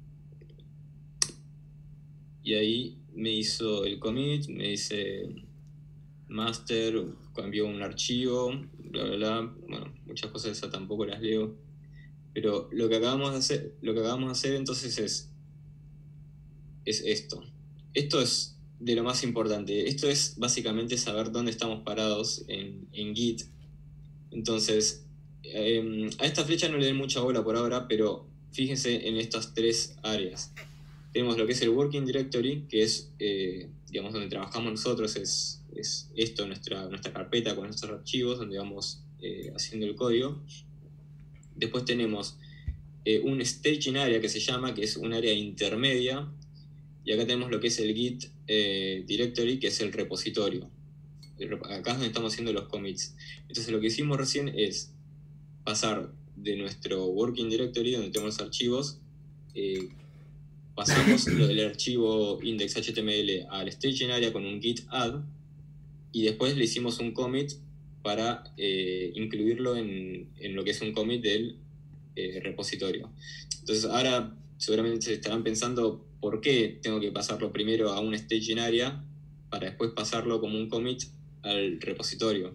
S9: Y ahí me hizo el commit, me dice master, cambió un archivo, bla bla bla. Bueno, muchas cosas esas tampoco las leo. Pero lo que acabamos de hacer entonces es esto. Esto es de lo más importante. Esto es básicamente saber dónde estamos parados en Git. Entonces, a esta flecha no le den mucha bola por ahora, pero fíjense en estas tres áreas. Tenemos lo que es el Working Directory, que es, digamos, donde trabajamos nosotros, es esto, nuestra carpeta con nuestros archivos, donde vamos haciendo el código. Después tenemos un Staging Area que se llama, que es un área intermedia, y acá tenemos lo que es el Git Directory, que es el repositorio. Acá es donde estamos haciendo los commits. Entonces lo que hicimos recién es pasar de nuestro Working Directory, donde tenemos los archivos, pasamos el archivo index.html al Staging Area con un git add, y después le hicimos un commit para incluirlo en lo que es un commit del repositorio. Entonces ahora seguramente se estarán pensando por qué tengo que pasarlo primero a un Staging Area para después pasarlo como un commit al repositorio.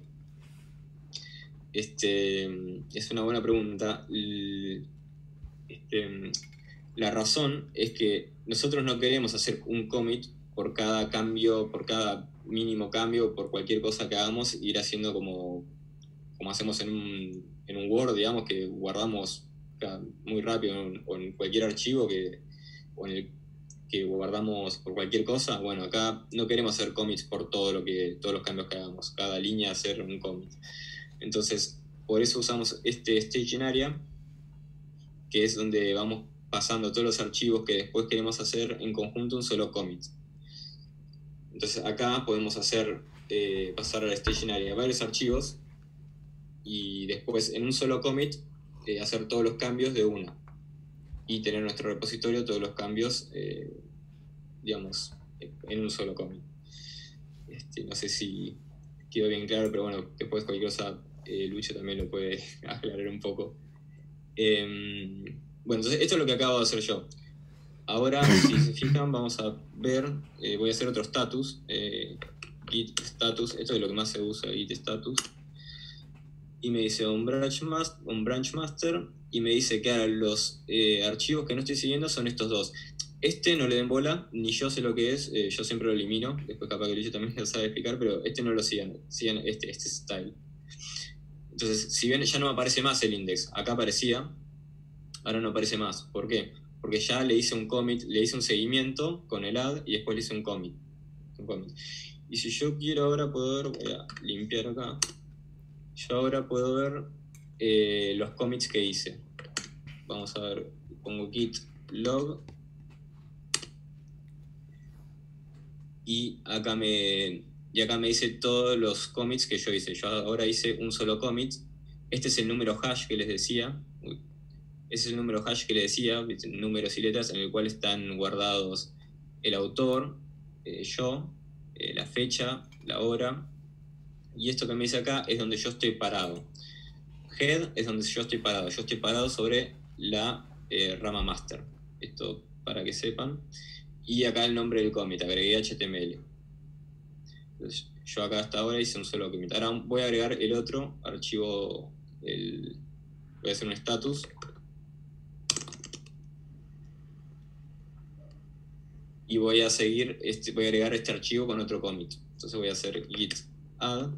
S9: Es una buena pregunta. La razón es que nosotros no queremos hacer un commit por cada cambio, por cada mínimo cambio, por cualquier cosa que hagamos, ir haciendo como hacemos en un Word, digamos, que guardamos muy rápido o en cualquier archivo o en el que guardamos por cualquier cosa. Bueno, acá no queremos hacer commits por todos los cambios que hagamos, cada línea hacer un commit. Entonces, por eso usamos este Staging Area, que es donde vamos pasando todos los archivos que después queremos hacer en conjunto un solo commit. Entonces acá podemos hacer pasar al Staging Area varios archivos y después en un solo commit hacer todos los cambios de una y tener nuestro repositorio todos los cambios digamos en un solo commit. No sé si quedó bien claro, pero bueno, después cualquier cosa Lucho también lo puede aclarar un poco. Bueno, entonces esto es lo que acabo de hacer yo. Ahora, si se fijan, vamos a ver, voy a hacer otro status, git status, esto es lo que más se usa, git status, y me dice un branch master, y me dice que ahora los archivos que no estoy siguiendo son estos dos. No le den bola, ni yo sé lo que es, yo siempre lo elimino, después capaz que Lucho también lo sabe explicar, pero no lo sigan este style. Entonces, si bien ya no me aparece más el index, acá aparecía, ahora no aparece más. ¿Por qué? Porque ya le hice un commit, le hice un seguimiento con el add y después le hice un commit. Y si yo quiero ahora poder, voy a limpiar acá, yo ahora puedo ver los commits que hice. Vamos a ver, pongo git log y acá me dice todos los commits que yo hice. Yo ahora hice un solo commit. Este es el número hash que les decía. Ese es el número hash que les decía, números y letras en el cual están guardados el autor, yo, la fecha, la hora. Y esto que me dice acá es donde yo estoy parado. head es donde yo estoy parado. Yo estoy parado sobre la rama master. Esto para que sepan. Y acá el nombre del commit, agregué HTML. Entonces, yo acá hasta ahora hice un solo commit. Ahora voy a agregar el otro archivo, voy a hacer un status. Y voy a seguir, voy a agregar este archivo con otro commit. Entonces voy a hacer git add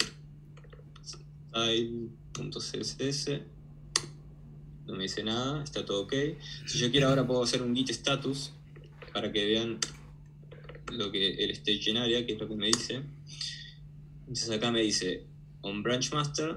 S9: style.css. No me dice nada, está todo ok. Si yo quiero ahora puedo hacer un git status para que vean lo que el stage area, que es lo que me dice. Entonces acá me dice on branch master,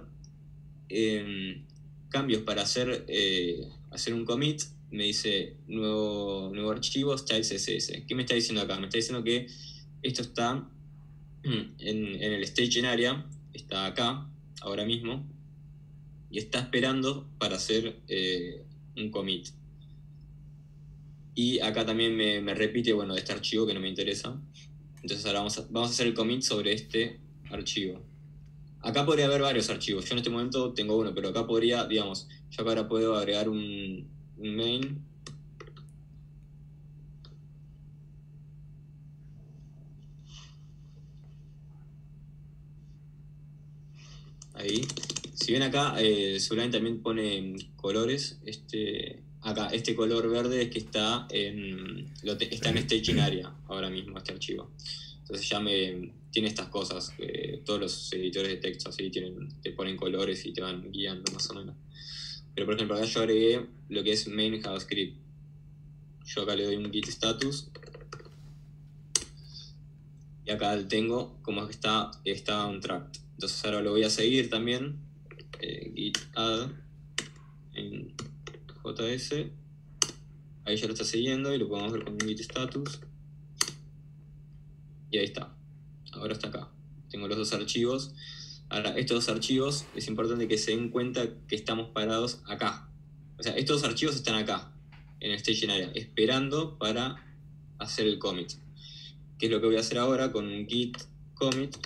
S9: cambios para hacer un commit. Me dice nuevo archivo style.css. ¿Qué me está diciendo acá? Me está diciendo que esto está en el staging area, está acá ahora mismo y está esperando para hacer un commit. Y acá también me repite, bueno, de este archivo que no me interesa. Entonces ahora vamos a hacer el commit sobre este archivo. Acá podría haber varios archivos. Yo en este momento tengo uno, pero acá podría, digamos, yo acá ahora puedo agregar un main. Ahí. Si ven acá, seguramente también pone colores. Acá, este color verde es que está en staging area ahora mismo, este archivo. Entonces ya tiene estas cosas. Todos los editores de texto así te ponen colores y te van guiando más o menos. Pero por ejemplo acá yo agregué lo que es main JavaScript. Yo acá le doy un git status. Y acá tengo como que está on track. Entonces ahora lo voy a seguir también. Git add en JS. Ahí ya lo está siguiendo y lo podemos ver con un git status. Y ahí está. Ahora está acá. Tengo los dos archivos. Ahora, estos dos archivos es importante que se den cuenta que estamos parados acá. O sea, estos dos archivos están acá, en el staging area, esperando para hacer el commit. ¿Qué es lo que voy a hacer ahora con un git commit?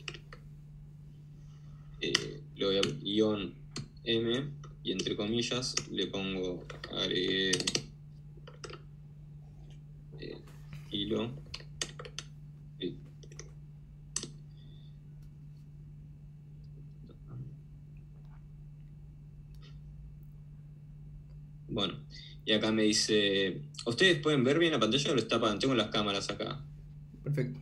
S9: Le voy a -m y entre comillas le pongo agregué hilo. Bueno, y acá me dice, ¿ustedes pueden ver bien la pantalla o lo está apagando? Tengo las cámaras acá.
S2: Perfecto.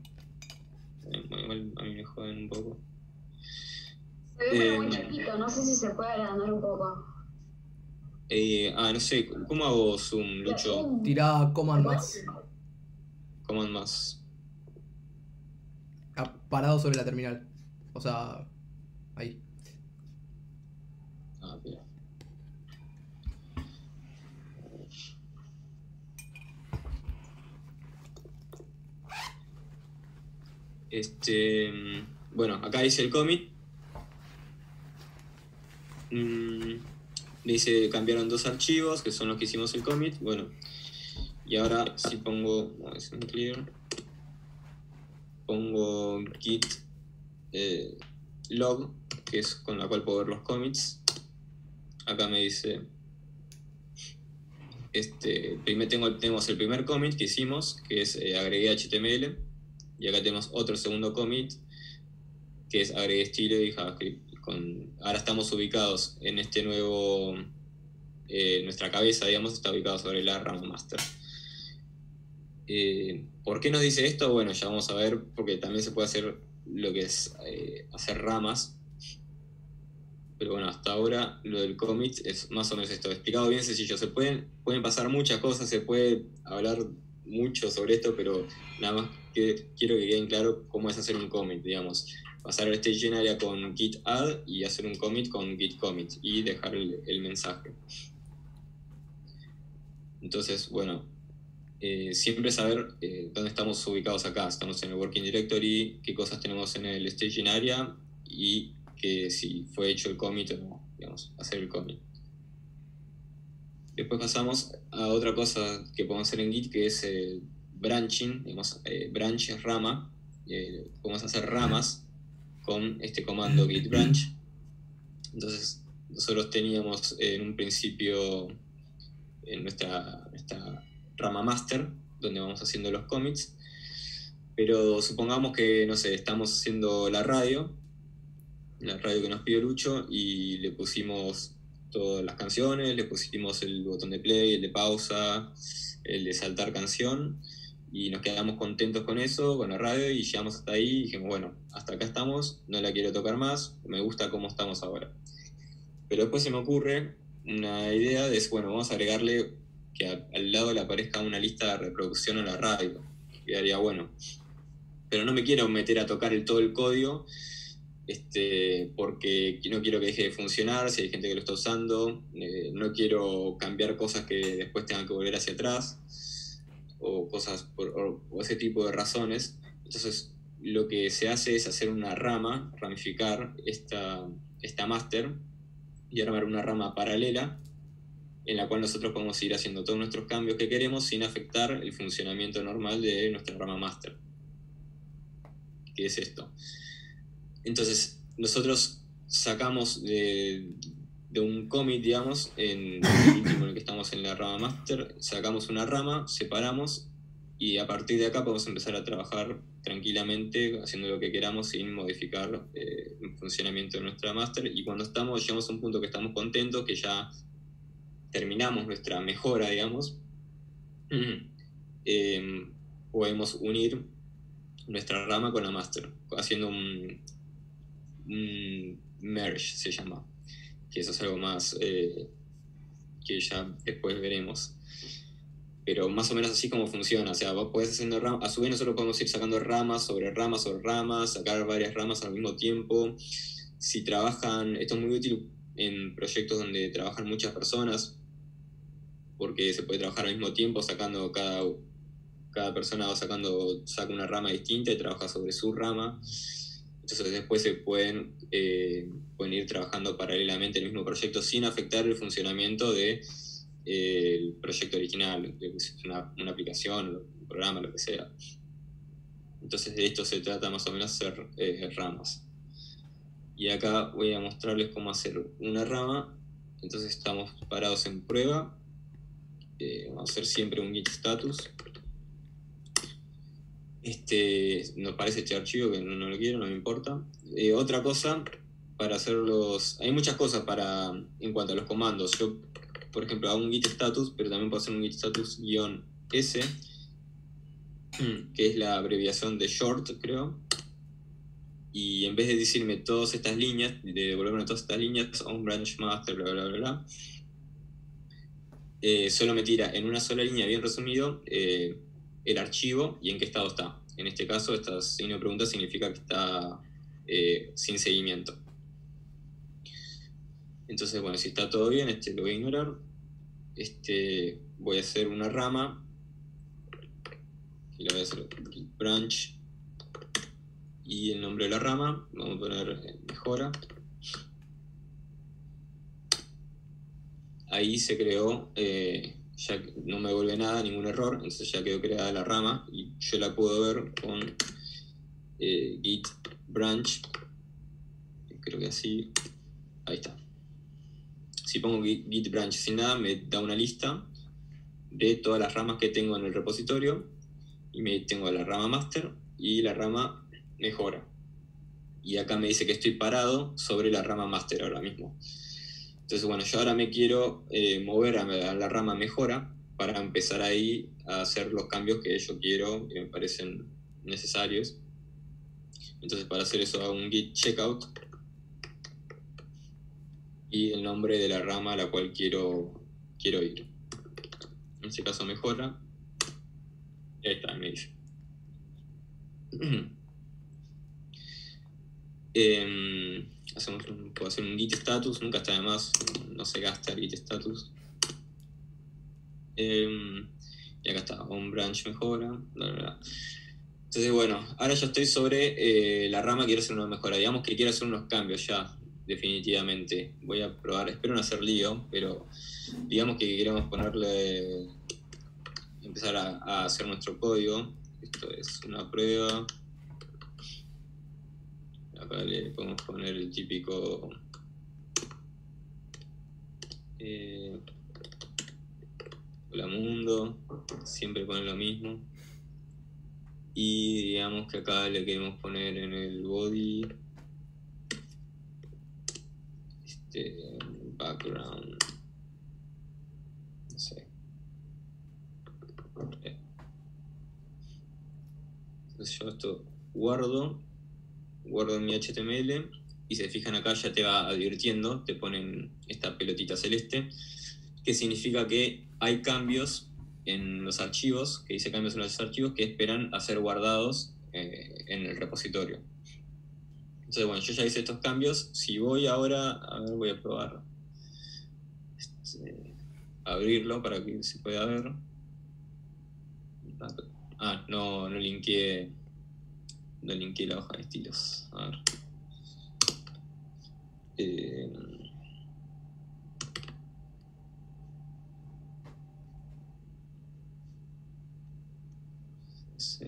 S9: A mí me joden un poco.
S8: Se ve muy chiquito, no sé si se puede agrandar un poco.
S9: No sé, ¿cómo hago zoom, Lucho?
S2: Tirá command más.
S9: Command más.
S2: Parado sobre la terminal. O sea, ahí.
S9: Mira. Bueno, acá dice el commit. Dice cambiaron dos archivos que son los que hicimos el commit. Bueno, y ahora si pongo clear, pongo git log, que es con la cual puedo ver los commits. Acá me dice tenemos el primer commit que hicimos, que es agregué HTML, y acá tenemos otro segundo commit que es agregué estilo y JavaScript. Ahora estamos ubicados en este nuevo, nuestra cabeza, digamos, está ubicada sobre la rama master. ¿Por qué nos dice esto? Bueno, ya vamos a ver, porque también se puede hacer lo que es hacer ramas. Pero bueno, hasta ahora lo del commit es más o menos esto, explicado bien sencillo. Pueden pasar muchas cosas, se puede hablar mucho sobre esto, pero nada más quiero que queden claro cómo es hacer un commit, digamos. Pasar el staging area con git add y hacer un commit con git commit y dejar el mensaje. Entonces, bueno, siempre saber dónde estamos ubicados acá. Estamos en el working directory, qué cosas tenemos en el staging area y que si fue hecho el commit o no, digamos, hacer el commit. Después pasamos a otra cosa que podemos hacer en Git, que es branching, digamos, branch es rama. Podemos hacer ramas con este comando git branch. Entonces nosotros teníamos en un principio en nuestra rama master, donde vamos haciendo los commits, pero supongamos que, no sé, estamos haciendo la radio que nos pidió Lucho, y le pusimos todas las canciones, le pusimos el botón de play, el de pausa, el de saltar canción, y nos quedamos contentos con eso, con la radio, y llegamos hasta ahí y dijimos, bueno, hasta acá estamos, no la quiero tocar más, me gusta cómo estamos ahora. Pero después se me ocurre una idea de, bueno, vamos a agregarle que al lado le aparezca una lista de reproducción a la radio. Quedaría bueno. Pero no me quiero meter a tocar todo el código, porque no quiero que deje de funcionar si hay gente que lo está usando. No quiero cambiar cosas que después tengan que volver hacia atrás, o cosas o ese tipo de razones. Entonces lo que se hace es hacer una rama, ramificar esta master y armar una rama paralela en la cual nosotros podemos ir haciendo todos nuestros cambios que queremos sin afectar el funcionamiento normal de nuestra rama master. ¿Qué es esto? Entonces nosotros sacamos de un commit, digamos, en el último en el que estamos en la rama master, sacamos una rama, separamos, y a partir de acá podemos empezar a trabajar tranquilamente, haciendo lo que queramos sin modificar el funcionamiento de nuestra master. Y cuando llegamos a un punto que estamos contentos, que ya terminamos nuestra mejora, digamos, podemos unir nuestra rama con la master, haciendo un merge, se llama, que eso es algo más que ya después veremos. Pero más o menos así como funciona. O sea, vos podés haciendo ramas, a su vez nosotros podemos ir sacando ramas sobre ramas sobre ramas, sacar varias ramas al mismo tiempo. Si trabajan, esto es muy útil en proyectos donde trabajan muchas personas, porque se puede trabajar al mismo tiempo, sacando cada persona saca una rama distinta y trabaja sobre su rama. Entonces después se pueden ir trabajando paralelamente en el mismo proyecto sin afectar el funcionamiento de el proyecto original, una aplicación, un programa, lo que sea. Entonces de esto se trata más o menos, hacer ramas. Y acá voy a mostrarles cómo hacer una rama. Entonces estamos parados en prueba. Vamos a hacer siempre un git status. Nos parece este archivo que no lo quiero, no me importa. Otra cosa, para hacerlos... Hay muchas cosas en cuanto a los comandos. Yo, por ejemplo, hago un git status, pero también puedo hacer un git status -s, que es la abreviación de short, creo. Y en vez de decirme todas estas líneas, de devolverme todas estas líneas, on branch master, bla, bla, bla, bla, solo me tira en una sola línea, bien resumido, el archivo y en qué estado está. En este caso, esta signo de pregunta significa que está sin seguimiento. Entonces, bueno, si está todo bien, lo voy a ignorar. Voy a hacer una rama, y lo voy a hacer branch, y el nombre de la rama, vamos a poner mejora. Ahí se creó, ya no me devuelve nada, ningún error, entonces ya quedó creada la rama, y yo la puedo ver con git branch, creo que así, ahí está. Si pongo git branch sin nada, me da una lista de todas las ramas que tengo en el repositorio, y tengo la rama master y la rama mejora. Y acá me dice que estoy parado sobre la rama master ahora mismo. Entonces, bueno, yo ahora me quiero mover a la rama mejora para empezar ahí a hacer los cambios que yo quiero y me parecen necesarios. Entonces, para hacer eso hago un git checkout y el nombre de la rama a la cual quiero ir. En este caso mejora. Ahí está, me dice. Puedo hacer un git status, nunca está de más, no se gasta el git status. Y acá está, on branch mejora, bla, bla, bla. Entonces, bueno, ahora ya estoy sobre la rama, quiero hacer una mejora. Digamos que quiero hacer unos cambios ya, definitivamente. Voy a probar, espero no hacer lío, pero digamos que queremos empezar a hacer nuestro código. Esto es una prueba. Acá le podemos poner el típico Hola mundo, siempre ponen lo mismo. Y digamos que acá le queremos poner en el body background, no sé. Entonces yo esto guardo en mi HTML y si se fijan acá ya te va advirtiendo, te ponen esta pelotita celeste, que significa que hay cambios en los archivos, que dice cambios en los archivos que esperan a ser guardados en el repositorio. Entonces bueno, yo ya hice estos cambios. Si voy ahora, a ver, voy a probar abrirlo para que se pueda ver. No linkeé la hoja de estilos. A ver. Sí.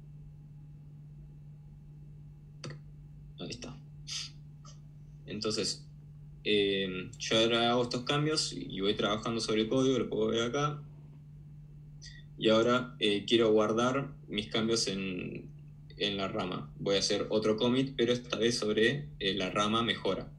S9: Ahí está. Entonces, yo ahora hago estos cambios y voy trabajando sobre el código, lo puedo ver acá. Y ahora quiero guardar mis cambios en la rama. Voy a hacer otro commit, pero esta vez sobre la rama mejora.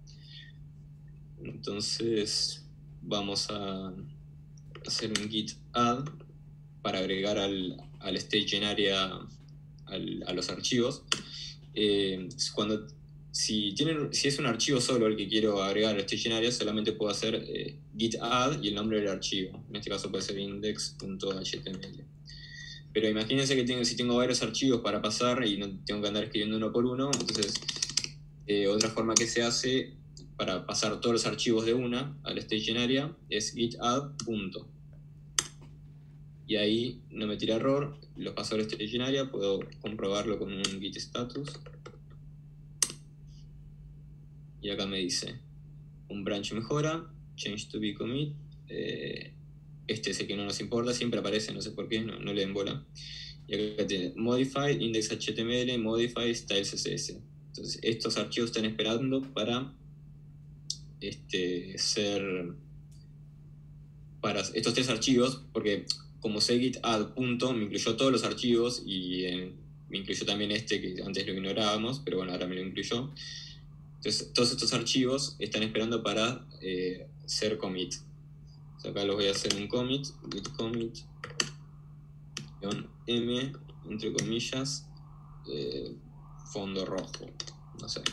S9: Entonces vamos a hacer un git add para agregar al staging area a los archivos. Si es un archivo solo el que quiero agregar al staging area, solamente puedo hacer git add y el nombre del archivo. En este caso puede ser index.html. Pero imagínense que si tengo varios archivos para pasar y no tengo que andar escribiendo uno por uno, entonces otra forma que se hace para pasar todos los archivos de una al staging area es git add punto. Y ahí no me tira error, los paso al staging area, puedo comprobarlo con un git status. Y acá me dice un branch mejora, change to be commit. Este es el que no nos importa, siempre aparece, no sé por qué, no le den bola. Y acá tiene modify index.html, modify style css. Entonces estos archivos están esperando para para estos tres archivos, porque como sé git add punto, me incluyó todos los archivos y me incluyó también que antes lo ignorábamos, pero bueno, ahora me lo incluyó. Entonces todos estos archivos están esperando para ser commit. Entonces, acá los voy a hacer un commit, git commit -m, entre comillas, fondo rojo, no sé.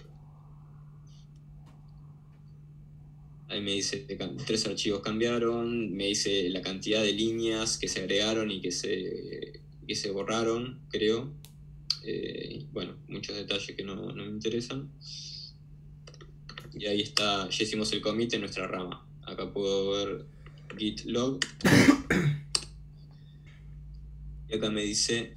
S9: Ahí me dice que 3 archivos cambiaron, me dice la cantidad de líneas que se agregaron y que se borraron, creo. Bueno, muchos detalles que no me interesan. Y ahí está, ya hicimos el commit en nuestra rama. Acá puedo ver git log. Y acá me dice...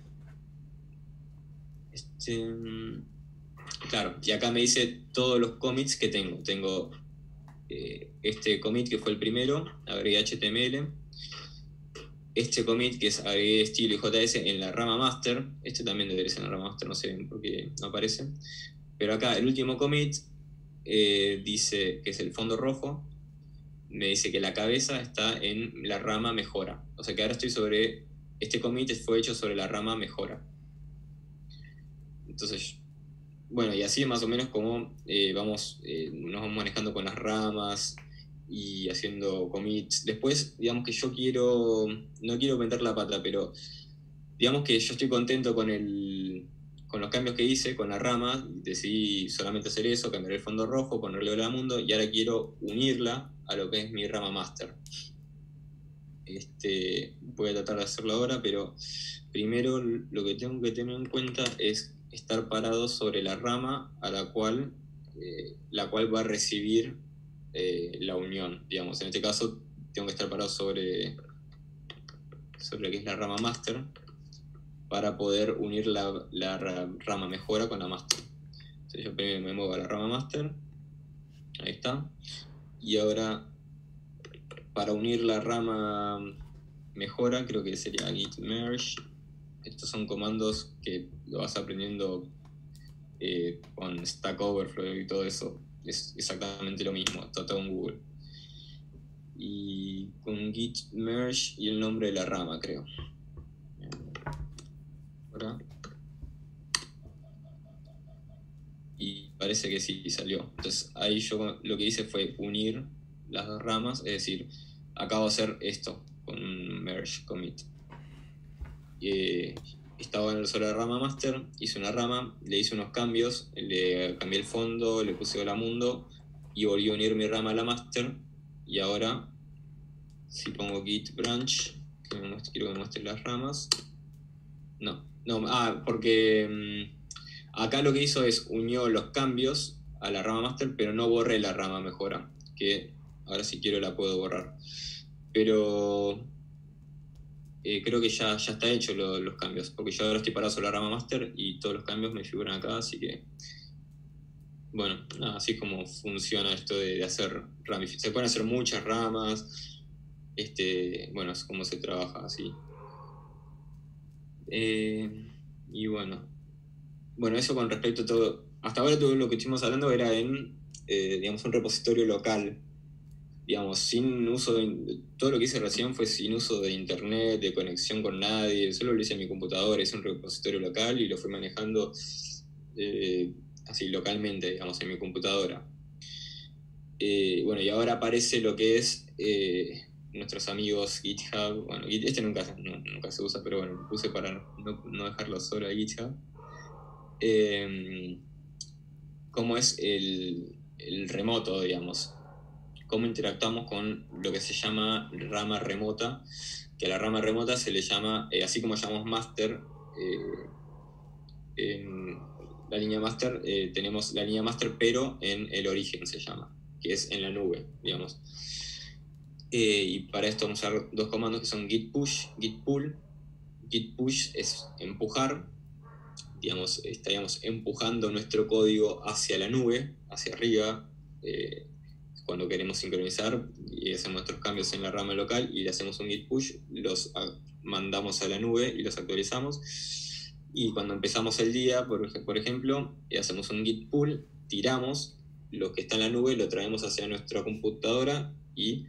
S9: claro, y acá me dice todos los commits que tengo. Tengo este commit que fue el primero, agregué HTML. Este commit que es agregué estilo y JS en la rama master. Este también debería ser en la rama master, no sé por qué no aparece. Pero acá el último commit dice que es el fondo rojo. Me dice que la cabeza está en la rama mejora. O sea que ahora estoy sobre... Este commit fue hecho sobre la rama mejora. Entonces, bueno, y así más o menos como nos vamos manejando con las ramas y haciendo commits. Después, digamos que yo no quiero meter la pata, pero digamos que yo estoy contento con los cambios que hice, con la rama. Decidí solamente hacer eso, cambiar el fondo rojo, ponerle hola mundo, y ahora quiero unirla a lo que es mi rama master. Voy a tratar de hacerlo ahora, pero primero lo que tengo que tener en cuenta es estar parado sobre la rama a la cual va a recibir la unión, digamos. En este caso tengo que estar parado sobre lo que es la rama master para poder unir la rama mejora con la master. Entonces yo primero me muevo a la rama master, ahí está, y ahora para unir la rama mejora creo que sería git merge. Estos son comandos que lo vas aprendiendo con Stack Overflow y todo eso. Es exactamente lo mismo, está todo en Google. y con git merge y el nombre de la rama, creo. Ahora. Y parece que sí salió. Entonces ahí yo lo que hice fue unir las dos ramas, es decir, acabo de hacer esto con un merge commit. Estaba en el solo de rama master, hice una rama, le hice unos cambios, le cambié el fondo, le puse hola mundo y volví a unir mi rama a la master. Y ahora, si pongo git branch, quiero que me muestre las ramas. Porque acá lo que hizo es unió los cambios a la rama master, pero no borré la rama mejora, que ahora si quiero la puedo borrar. Pero creo que ya está hecho los cambios, porque yo ahora estoy parado sobre la rama master y todos los cambios me figuran acá, así que bueno, así es como funciona esto de hacer ramificaciones. Se pueden hacer muchas ramas, bueno, es como se trabaja así. Y bueno, eso con respecto a todo. Hasta ahora todo lo que estuvimos hablando era en, digamos, un repositorio local. Digamos, sin uso todo lo que hice recién fue sin uso de internet, de conexión con nadie. Solo lo hice en mi computadora, hice un repositorio local y lo fui manejando así localmente, digamos, en mi computadora. Y ahora aparece lo que es nuestros amigos GitHub. Bueno, nunca se usa, pero bueno, lo puse para no dejarlo solo a GitHub. Cómo es el remoto, digamos. Cómo interactuamos con lo que se llama rama remota, que a la rama remota se le llama, así como llamamos master, en la línea master, tenemos la línea master, pero en el origen se llama, que es en la nube, digamos. Y para esto vamos a usar dos comandos que son git push, git pull. Git push es empujar, digamos, estaríamos empujando nuestro código hacia la nube, hacia arriba, cuando queremos sincronizar y hacemos nuestros cambios en la rama local y le hacemos un git push, los mandamos a la nube y los actualizamos. Y cuando empezamos el día, por ejemplo, hacemos un git pull, tiramos lo que está en la nube, lo traemos hacia nuestra computadora y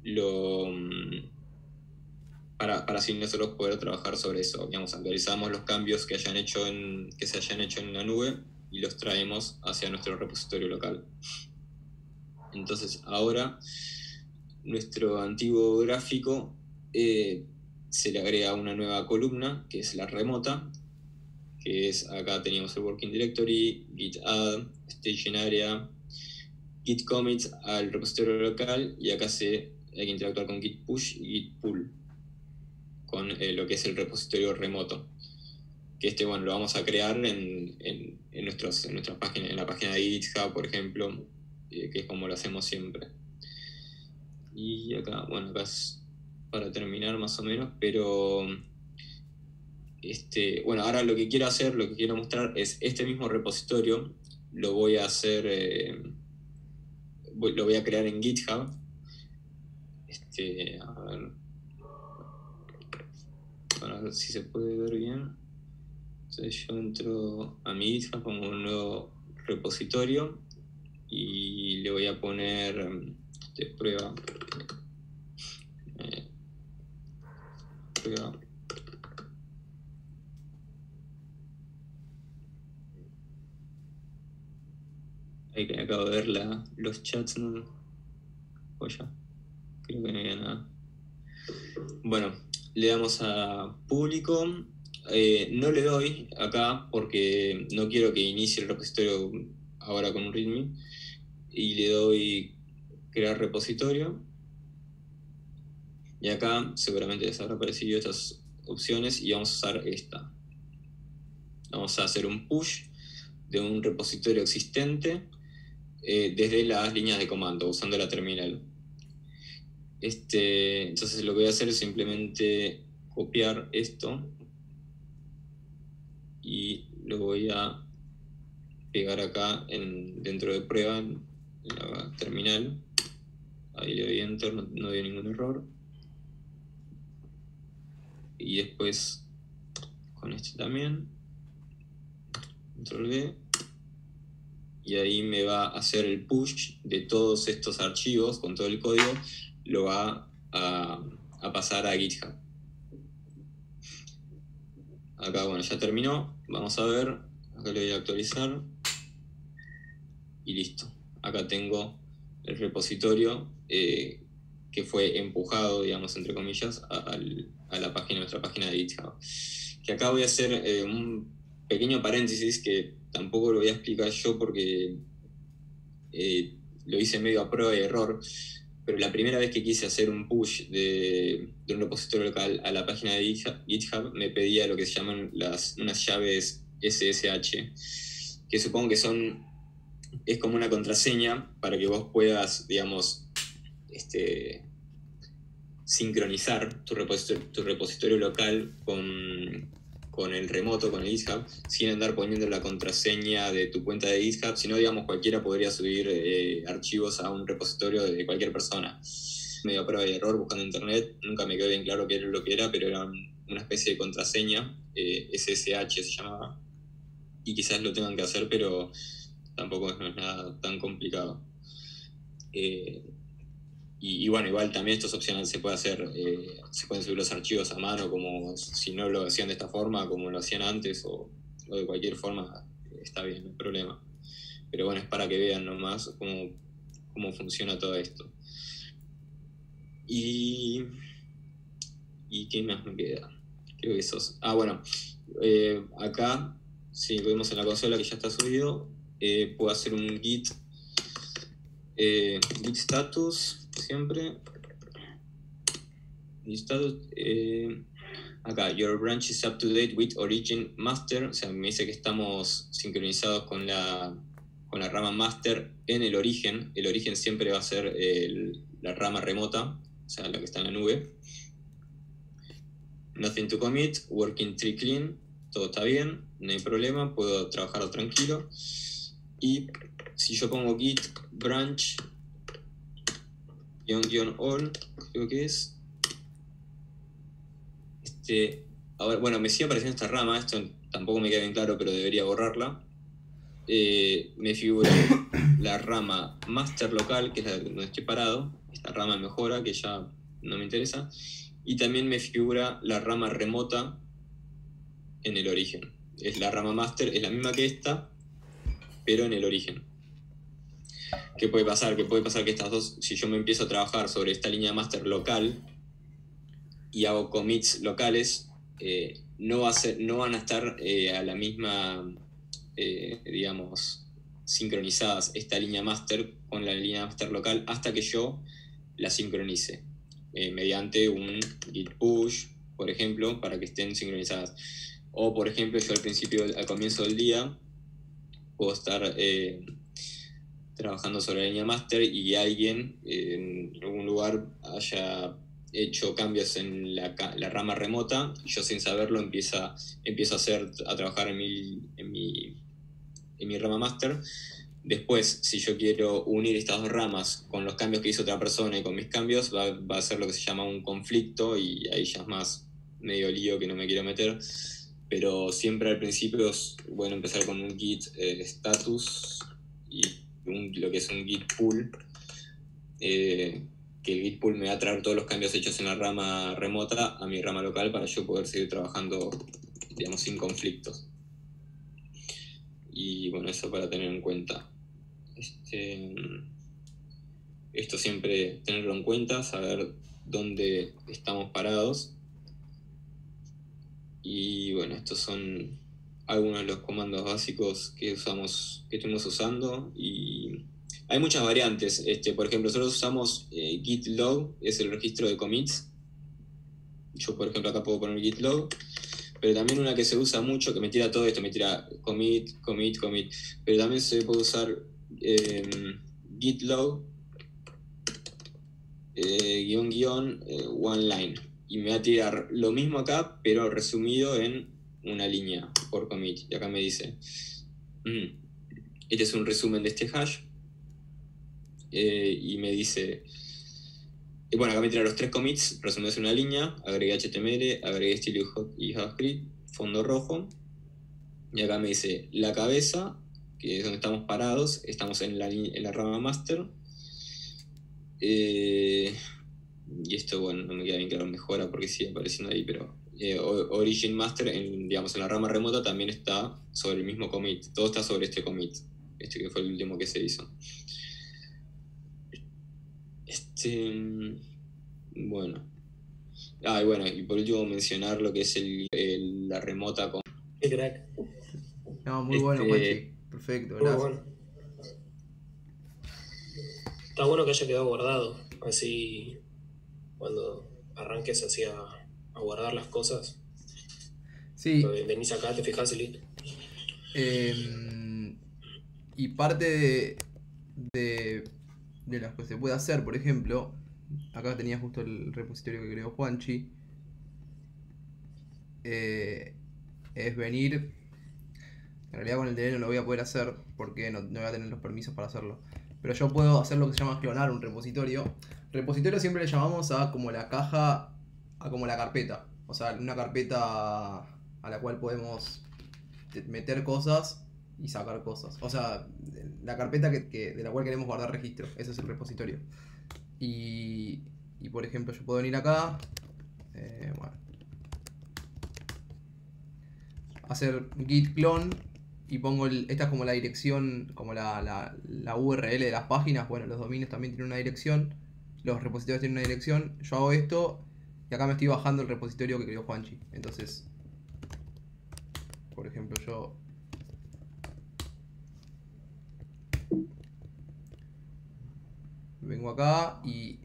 S9: para así nosotros poder trabajar sobre eso. Digamos, actualizamos los cambios que se hayan hecho en la nube y los traemos hacia nuestro repositorio local. Entonces ahora nuestro antiguo gráfico se le agrega una nueva columna que es la remota, que es, acá teníamos el working directory, git add, staging area, git commit al repositorio local, y acá hay que interactuar con git push y git pull con lo que es el repositorio remoto, que lo vamos a crear en nuestras páginas, en la página de GitHub, por ejemplo, que es como lo hacemos siempre. Y acá es para terminar más o menos, pero ahora lo que quiero mostrar es este mismo repositorio. Lo voy a hacer, lo voy a crear en GitHub. A ver si se puede ver bien. Entonces yo entro a mi GitHub, pongo un nuevo repositorio y le voy a poner prueba. Ahí que acabo de ver los chats, ¿no? Ya, creo que no había nada. Bueno, le damos a público. No le doy acá porque no quiero que inicie el repositorio ahora con un readme. Y le doy crear repositorio. Y acá seguramente les habrá aparecido estas opciones y vamos a usar esta. Vamos a hacer un push de un repositorio existente desde las líneas de comando, usando la terminal. Entonces lo que voy a hacer es simplemente copiar esto y lo voy a pegar acá dentro de prueba en la terminal. Ahí le doy enter, no dio ningún error. Y después con este también, control V, y ahí me va a hacer el push de todos estos archivos con todo el código. lo va a pasar a GitHub. Acá, bueno, ya terminó. Vamos a ver. Acá le voy a actualizar. Y listo. Acá tengo el repositorio que fue empujado, digamos, entre comillas, a nuestra página de GitHub. Que acá voy a hacer un pequeño paréntesis que tampoco lo voy a explicar yo porque lo hice medio a prueba y error. Pero la primera vez que quise hacer un push de un repositorio local a la página de GitHub me pedía lo que se llaman unas llaves SSH, que supongo que es como una contraseña para que vos puedas, digamos, sincronizar tu repositorio local con el remoto, con el GitHub, sin andar poniendo la contraseña de tu cuenta de GitHub, sino, digamos, cualquiera podría subir archivos a un repositorio de cualquier persona. Medio a prueba y error buscando en internet, nunca me quedó bien claro qué era lo que era, pero era una especie de contraseña, SSH se llamaba, y quizás lo tengan que hacer, pero tampoco no es nada tan complicado. Y bueno, igual también esto es opcional, se puede hacer, se pueden subir los archivos a mano, como si no lo hacían de esta forma, como lo hacían antes, o de cualquier forma, está bien, no hay problema. Pero bueno, es para que vean nomás cómo funciona todo esto. ¿Y qué más me queda? Creo que esos. Bueno, acá, si lo vemos en la consola que ya está subido, puedo hacer un git status siempre. Git status, acá, your branch is up to date with origin master, o sea, me dice que estamos sincronizados con la rama master en el origen. El origen siempre va a ser la rama remota, o sea, la que está en la nube. Nothing to commit, working tree clean, todo está bien, no hay problema, puedo trabajar tranquilo. Y si yo pongo git branch --all, creo que es ahora, bueno, me sigue apareciendo esta rama, esto tampoco me queda bien claro, pero debería borrarla. Me figura la rama master local, que es la donde estoy parado, esta rama mejora, que ya no me interesa, y también me figura la rama remota en el origen. Es la rama master, es la misma que esta, pero en el origen. ¿Qué puede pasar? Que puede pasar que estas dos, si yo me empiezo a trabajar sobre esta línea master local y hago commits locales, no van a estar a la misma, digamos, sincronizadas esta línea master con la línea master local hasta que yo la sincronice mediante un git push, por ejemplo, para que estén sincronizadas. O, por ejemplo, yo al comienzo del día puedo estar trabajando sobre la línea master y alguien en algún lugar haya hecho cambios en la rama remota y yo sin saberlo empiezo a trabajar en mi rama master. Después, si yo quiero unir estas dos ramas con los cambios que hizo otra persona y con mis cambios, va a ser lo que se llama un conflicto, y ahí ya es más medio lío que no me quiero meter. Pero siempre al principio es bueno empezar con un git status y lo que es un git pull, que el git pull me va a traer todos los cambios hechos en la rama remota a mi rama local para yo poder seguir trabajando, digamos, sin conflictos. Y bueno, eso para tener en cuenta. Esto siempre tenerlo en cuenta, saber dónde estamos parados. Y bueno, estos son algunos de los comandos básicos que estuvimos usando, y hay muchas variantes. Por ejemplo, nosotros usamos git log, es el registro de commits. Yo, por ejemplo, acá puedo poner git log, pero también una que se usa mucho, que me tira todo esto, me tira commit, pero también se puede usar git log one line, y me va a tirar lo mismo acá, pero resumido en una línea por commit. Y acá me dice, este es un resumen de este hash, y me dice, bueno, acá me tira los 3 commits resumidos en una línea, agregué HTML, agregué estilo y JavaScript, fondo rojo, y acá me dice la cabeza, que es donde estamos parados, estamos en la rama master, y esto, bueno, no me queda bien claro, mejora porque sigue apareciendo ahí, pero Origin Master, digamos, en la rama remota también está sobre el mismo commit. Todo está sobre este commit, este que fue el último que se hizo. Bueno. Y bueno, y por último mencionar lo que es la remota con...
S1: Qué crack.
S2: No, muy bueno, Juanchi. Perfecto,
S1: Muy
S2: gracias.
S1: bueno. Está bueno que haya quedado guardado. Así, cuando arranques así a guardar las cosas,
S2: Sí.
S1: venís acá, te fijas y listo.
S2: Y parte de las que se puede hacer, por ejemplo, acá tenía justo el repositorio que creó Juanchi, es venir. En realidad con el DNI no lo voy a poder hacer porque no voy a tener los permisos para hacerlo. Pero yo puedo hacer lo que se llama clonar un repositorio. Repositorio siempre le llamamos a como la caja, a como la carpeta. O sea, una carpeta a la cual podemos meter cosas y sacar cosas. O sea, la carpeta de la cual queremos guardar registro. Ese es el repositorio. Y por ejemplo, yo puedo venir acá. Bueno. Hacer git clone. Y pongo esta es como la dirección, como la URL de las páginas. Bueno, los dominios también tienen una dirección. Los repositorios tienen una dirección. Yo hago esto y acá me estoy bajando el repositorio que creó Juanchi. Entonces, por ejemplo, yo vengo acá y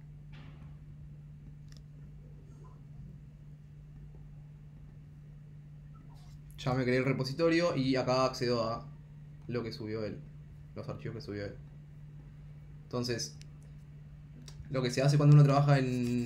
S2: ya me creé el repositorio y acá accedo a lo que subió él, los archivos que subió él. Entonces, lo que se hace cuando uno trabaja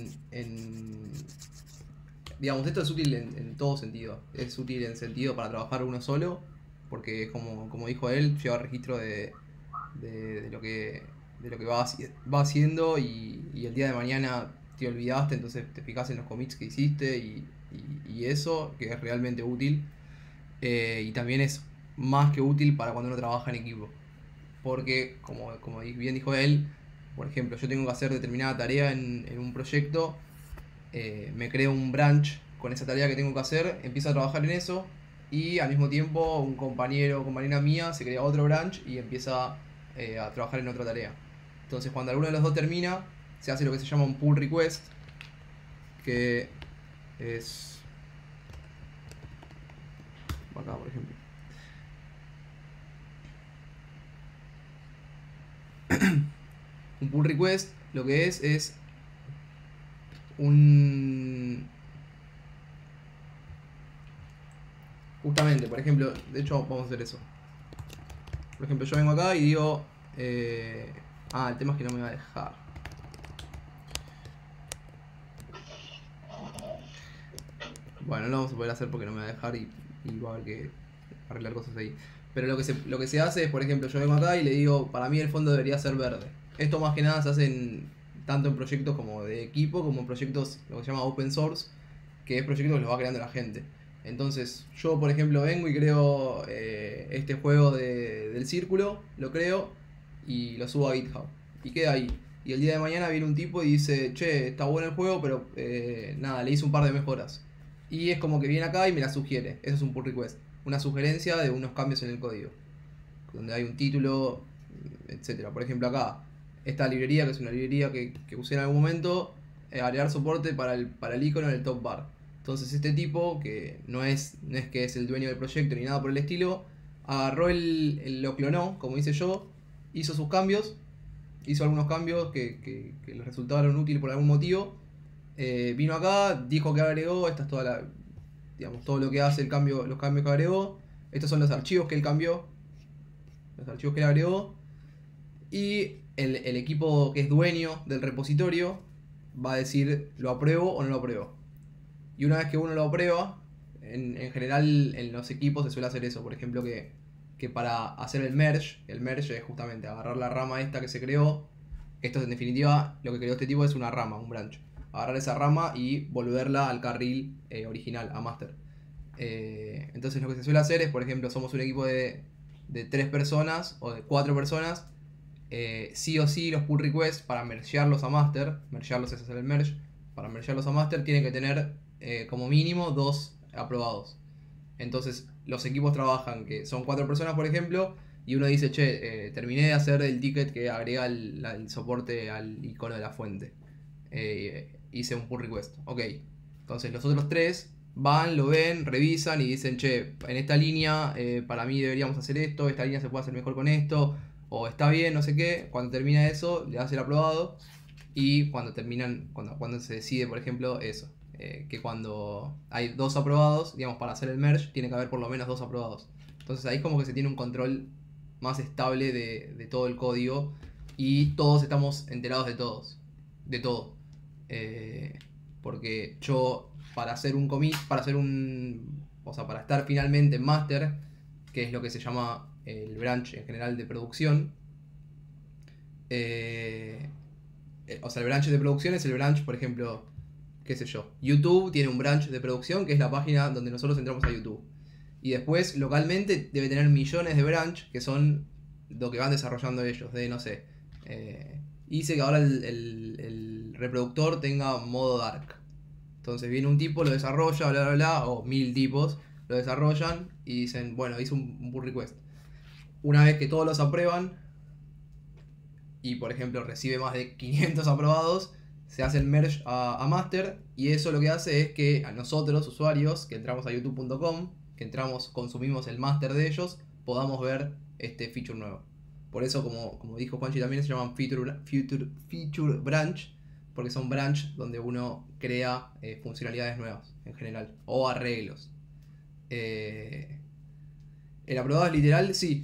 S2: digamos, esto es útil en todo sentido. Es útil en sentido para trabajar uno solo, porque como dijo él, lleva registro de lo que va haciendo y el día de mañana te olvidaste, entonces te fijas en los commits que hiciste y eso, que es realmente útil. Y también es más que útil para cuando uno trabaja en equipo. Porque, como bien dijo él, por ejemplo, yo tengo que hacer determinada tarea en un proyecto, me creo un branch con esa tarea que tengo que hacer, empiezo a trabajar en eso y al mismo tiempo un compañero o compañera mía se crea otro branch y empieza a trabajar en otra tarea. Entonces cuando alguno de los dos termina, se hace lo que se llama un pull request, que es acá, por ejemplo. Un pull request lo que es justamente, por ejemplo, de hecho vamos a hacer eso. Por ejemplo, yo vengo acá y digo el tema es que no me va a dejar. Bueno, no lo vamos a poder hacer porque no me va a dejar y va a haber que arreglar cosas ahí. Pero lo que se hace es, por ejemplo, yo vengo acá y le digo, para mí el fondo debería ser verde. Esto más que nada se hace tanto en proyectos como de equipo, como en proyectos, lo que se llama open source, que es proyectos que los va creando la gente. Entonces, yo por ejemplo vengo y creo este juego del círculo, lo creo y lo subo a GitHub. Y queda ahí. Y el día de mañana viene un tipo y dice, che, está bueno el juego, pero nada, le hice un par de mejoras. Y es como que viene acá y me la sugiere. Eso es un pull request. Una sugerencia de unos cambios en el código. Donde hay un título, etcétera. Por ejemplo acá, esta librería, que es una librería que usé en algún momento, agregar soporte para el icono en el top bar. Entonces este tipo, que no es que es el dueño del proyecto ni nada por el estilo, agarró lo clonó, como hice yo, hizo sus cambios, hizo algunos cambios que le resultaron útiles por algún motivo. Vino acá, dijo que agregó, esta es toda todo lo que hace los cambios que agregó. Estos son los archivos que él cambió, los archivos que él agregó. Y el equipo que es dueño del repositorio va a decir, ¿lo apruebo o no lo apruebo? Y una vez que uno lo aprueba, en general en los equipos se suele hacer eso. Por ejemplo, que para hacer el merge es justamente agarrar la rama esta que se creó. Esto en definitiva, lo que creó este tipo es una rama, un branch. Agarrar esa rama y volverla al carril original, a master. Entonces lo que se suele hacer es, por ejemplo, somos un equipo de 3 personas o de 4 personas. sí o sí los pull requests para mergearlos a master, mergearlos es hacer el merge, para mergearlos a master tienen que tener como mínimo 2 aprobados. Entonces los equipos trabajan, que son 4 personas por ejemplo, y uno dice, che, terminé de hacer el ticket que agrega el soporte al icono de la fuente. Hice un pull request, ok. Entonces los otros 3 van, lo ven, revisan y dicen, che, en esta línea para mí deberíamos hacer esto, esta línea se puede hacer mejor con esto, o está bien, no sé qué. Cuando termina eso, le das el aprobado. Y cuando terminan, cuando se decide, por ejemplo, eso, que cuando hay 2 aprobados, digamos, para hacer el merge, tiene que haber por lo menos 2 aprobados. Entonces ahí como que se tiene un control más estable de todo el código y todos estamos enterados de todo. Porque yo, para hacer un commit, para estar finalmente en master, que es lo que se llama el branch en general de producción, el branch de producción es el branch, por ejemplo, qué sé yo, YouTube tiene un branch de producción que es la página donde nosotros entramos a YouTube. Y después, localmente, debe tener millones de branch que son lo que van desarrollando ellos. De, no sé, hice que ahora el reproductor tenga modo dark. Entonces viene un tipo, lo desarrolla, bla, bla, bla, o 1000 tipos lo desarrollan y dicen, bueno, hice un pull request. Una vez que todos los aprueban y, por ejemplo, recibe más de 500 aprobados, se hace el merge a master, y eso lo que hace es que a nosotros, usuarios, que entramos a youtube.com, que entramos, consumimos el master de ellos, podamos ver este feature nuevo. Por eso, como dijo Juanchi, también se llaman feature branch, porque son branch donde uno crea funcionalidades nuevas en general, o arreglos. El aprobado es literal, sí.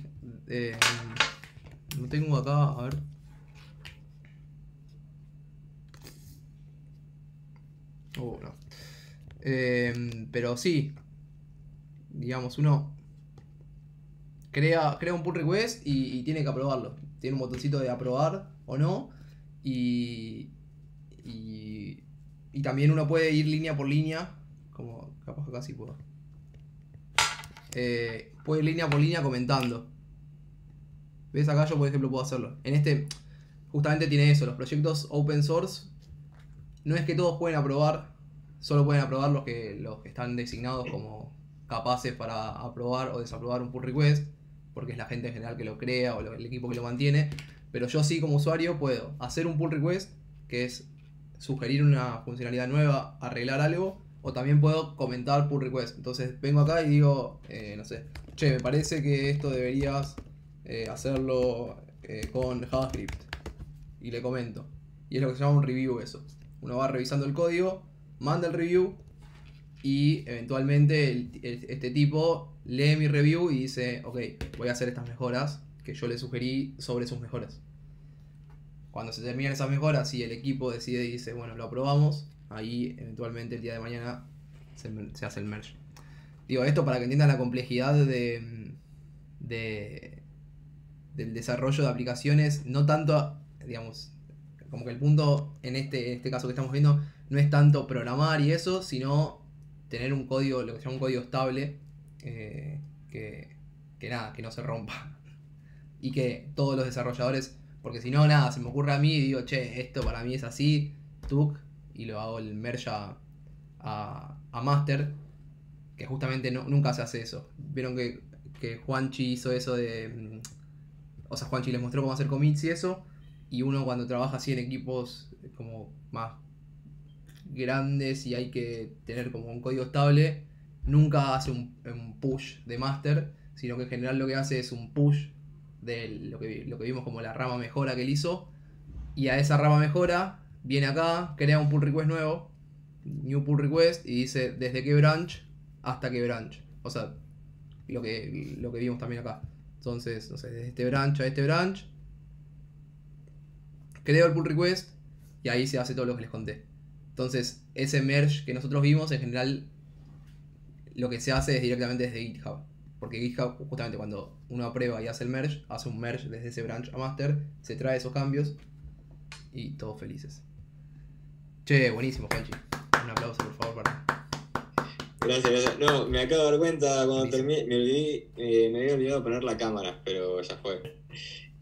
S2: Lo tengo acá, a ver. No. Pero sí, digamos, uno crea un pull request y tiene que aprobarlo. Tiene un botoncito de aprobar o no. Y también uno puede ir línea por línea. Como capaz acá sí puedo. Puede ir línea por línea comentando. ¿Ves? Acá yo por ejemplo puedo hacerlo. En este justamente tiene eso. Los proyectos open source no es que todos pueden aprobar. Solo pueden aprobar los que están designados como capaces para aprobar o desaprobar un pull request, porque es la gente en general que lo crea o el equipo que lo mantiene. Pero yo sí, como usuario, puedo hacer un pull request, que es sugerir una funcionalidad nueva, arreglar algo, o también puedo comentar pull request. Entonces vengo acá y digo, no sé, che, me parece que esto deberías hacerlo con JavaScript, y le comento. Y es lo que se llama un review eso. Uno va revisando el código, manda el review y eventualmente este tipo lee mi review y dice, ok, voy a hacer estas mejoras que yo le sugerí sobre sus mejoras. Cuando se terminan esas mejoras y el equipo decide y dice, bueno, lo aprobamos, ahí eventualmente el día de mañana se hace el merge. Digo esto para que entiendan la complejidad del desarrollo de aplicaciones, no tanto, digamos, como que el punto en este caso que estamos viendo no es tanto programar y eso, sino tener un código, lo que se llama un código estable, que no se rompa. Y que todos los desarrolladores, porque si no, nada, se me ocurre a mí y digo, che, esto para mí es así, tuk, y lo hago el merge a master, que justamente nunca se hace eso. Vieron que Juanchi hizo eso de... O sea, Juanchi les mostró cómo hacer commits y eso, y uno cuando trabaja así en equipos como más grandes y hay que tener como un código estable, nunca hace un push de master, sino que en general lo que hace es un push de lo que vimos como la rama mejora que él hizo, y a esa rama mejora viene acá, crea un pull request nuevo, new pull request, y dice desde qué branch hasta qué branch, o sea, lo que vimos también acá. Entonces, no sé, desde este branch a este branch creo el pull request y ahí se hace todo lo que les conté. Entonces, ese merge que nosotros vimos, en general, lo que se hace es directamente desde GitHub. Porque GitHub, justamente cuando uno aprueba y hace el merge, hace un merge desde ese branch a master, se trae esos cambios y todos felices. Che, buenísimo, Juanchi. Un aplauso, por favor, para...
S9: Gracias. No, me acabo de dar cuenta cuando terminé, me había olvidado poner la cámara, pero ya fue.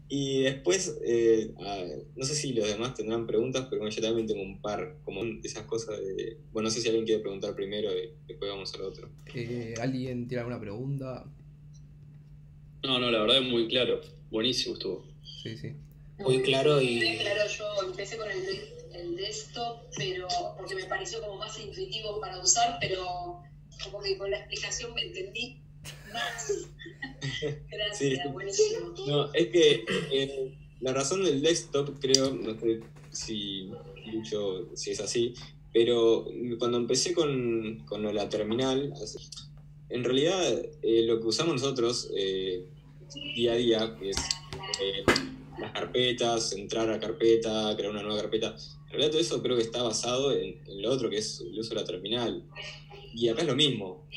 S9: Y después, no sé si los demás tendrán preguntas, pero yo también tengo un par, como esas cosas de... Bueno, no sé si alguien quiere preguntar primero y después vamos al otro.
S2: ¿Alguien tiene alguna pregunta?
S10: No, la verdad es muy claro. Buenísimo estuvo.
S2: Sí.
S1: Muy claro y...
S11: Claro, yo empecé con el desktop, pero porque me pareció como más intuitivo para usar, pero como que con la explicación me entendí más. Gracias,
S9: Sí.
S11: buenísimo.
S9: No, es que la razón del desktop, creo, no sé si Lucho, si es así, pero cuando empecé con lo de la terminal, en realidad lo que usamos nosotros día a día, que es las carpetas, entrar a carpeta, crear una nueva carpeta, en realidad todo eso creo que está basado en lo otro, que es el uso de la terminal. Y acá es lo mismo.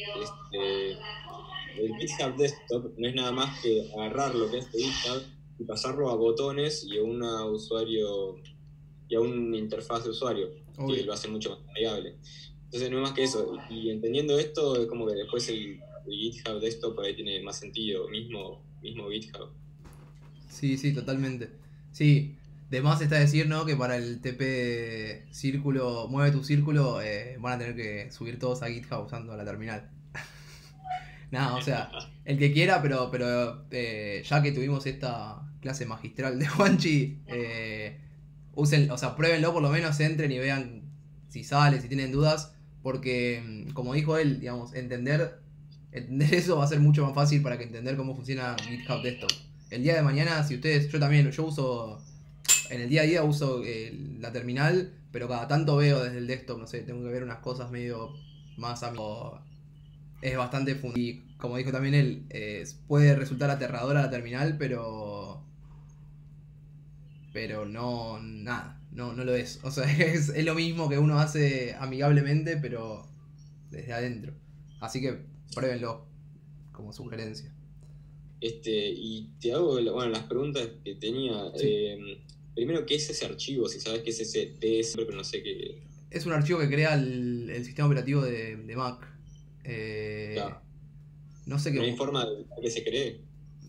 S9: El GitHub Desktop no es nada más que agarrar lo que es GitHub y pasarlo a botones y a una interfaz de usuario, que lo hace mucho más amigable. Entonces no es más que eso. Y entendiendo esto, es como que después el GitHub Desktop por ahí tiene más sentido, mismo GitHub.
S2: Sí, totalmente. Sí, de más está decir, ¿no? Que para el TP círculo, mueve tu círculo, van a tener que subir todos a GitHub usando la terminal. Nada, o sea, el que quiera, pero ya que tuvimos esta clase magistral de Juanchi, usen, o sea, pruébenlo, por lo menos entren y vean si sale, si tienen dudas, porque como dijo él, digamos, entender eso va a ser mucho más fácil para que entender cómo funciona GitHub Desktop. El día de mañana, si ustedes, yo uso, en el día a día uso la terminal, pero cada tanto veo desde el desktop, no sé, tengo que ver unas cosas medio más amigo. Es bastante y como dijo también él, puede resultar aterradora la terminal, pero no, nada, no lo es. O sea, es lo mismo que uno hace amigablemente, pero desde adentro. Así que pruébenlo como sugerencia.
S9: Y te hago las preguntas que tenía. Sí. Primero, ¿qué es ese archivo? Si sabes qué es ese DS, pero no sé qué.
S2: Es un archivo que crea el sistema operativo de Mac.
S9: Claro.
S2: No sé qué.
S9: ¿No hay forma de que se cree?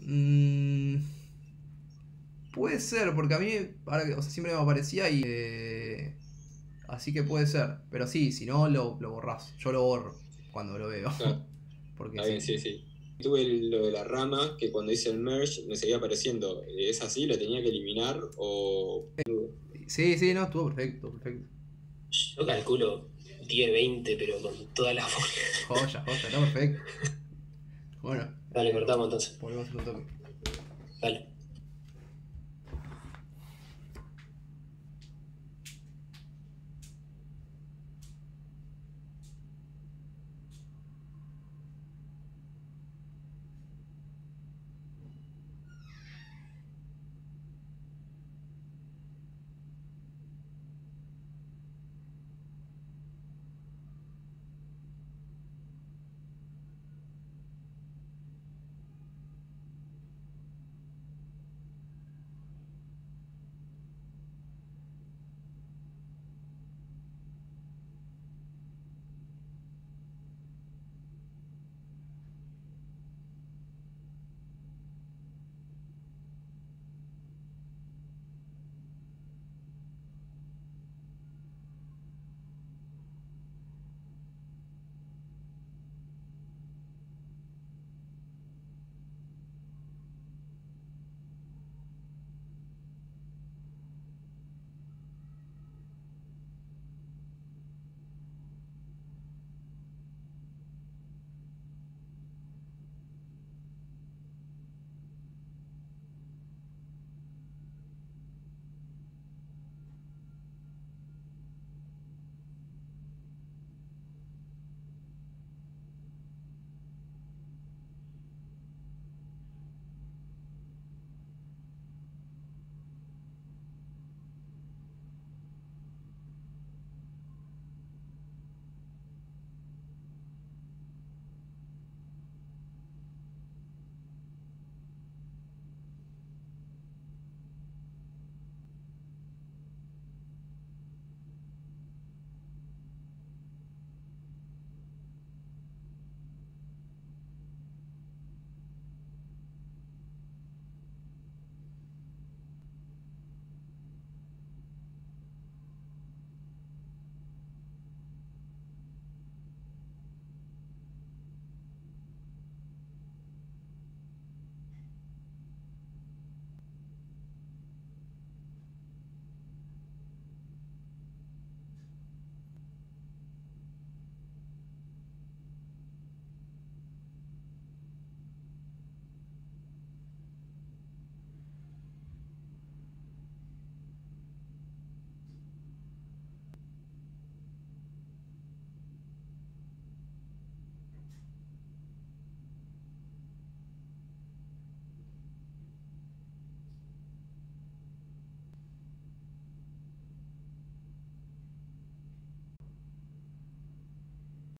S2: Puede ser, porque a mí siempre me aparecía y. Así que puede ser. Pero sí, si no, lo borrás. Yo lo borro cuando lo veo. Claro. Porque
S9: está bien, sí. Tuve lo de la rama, que cuando hice el merge me seguía apareciendo. ¿Es así? ¿La tenía que eliminar? ¿O...?
S2: Sí, no, estuvo perfecto.
S1: Yo calculo 10, 20, pero con toda la
S2: joya, está perfecto. Bueno.
S1: Dale, cortamos entonces.
S2: Volvemos a un toque.
S1: Dale.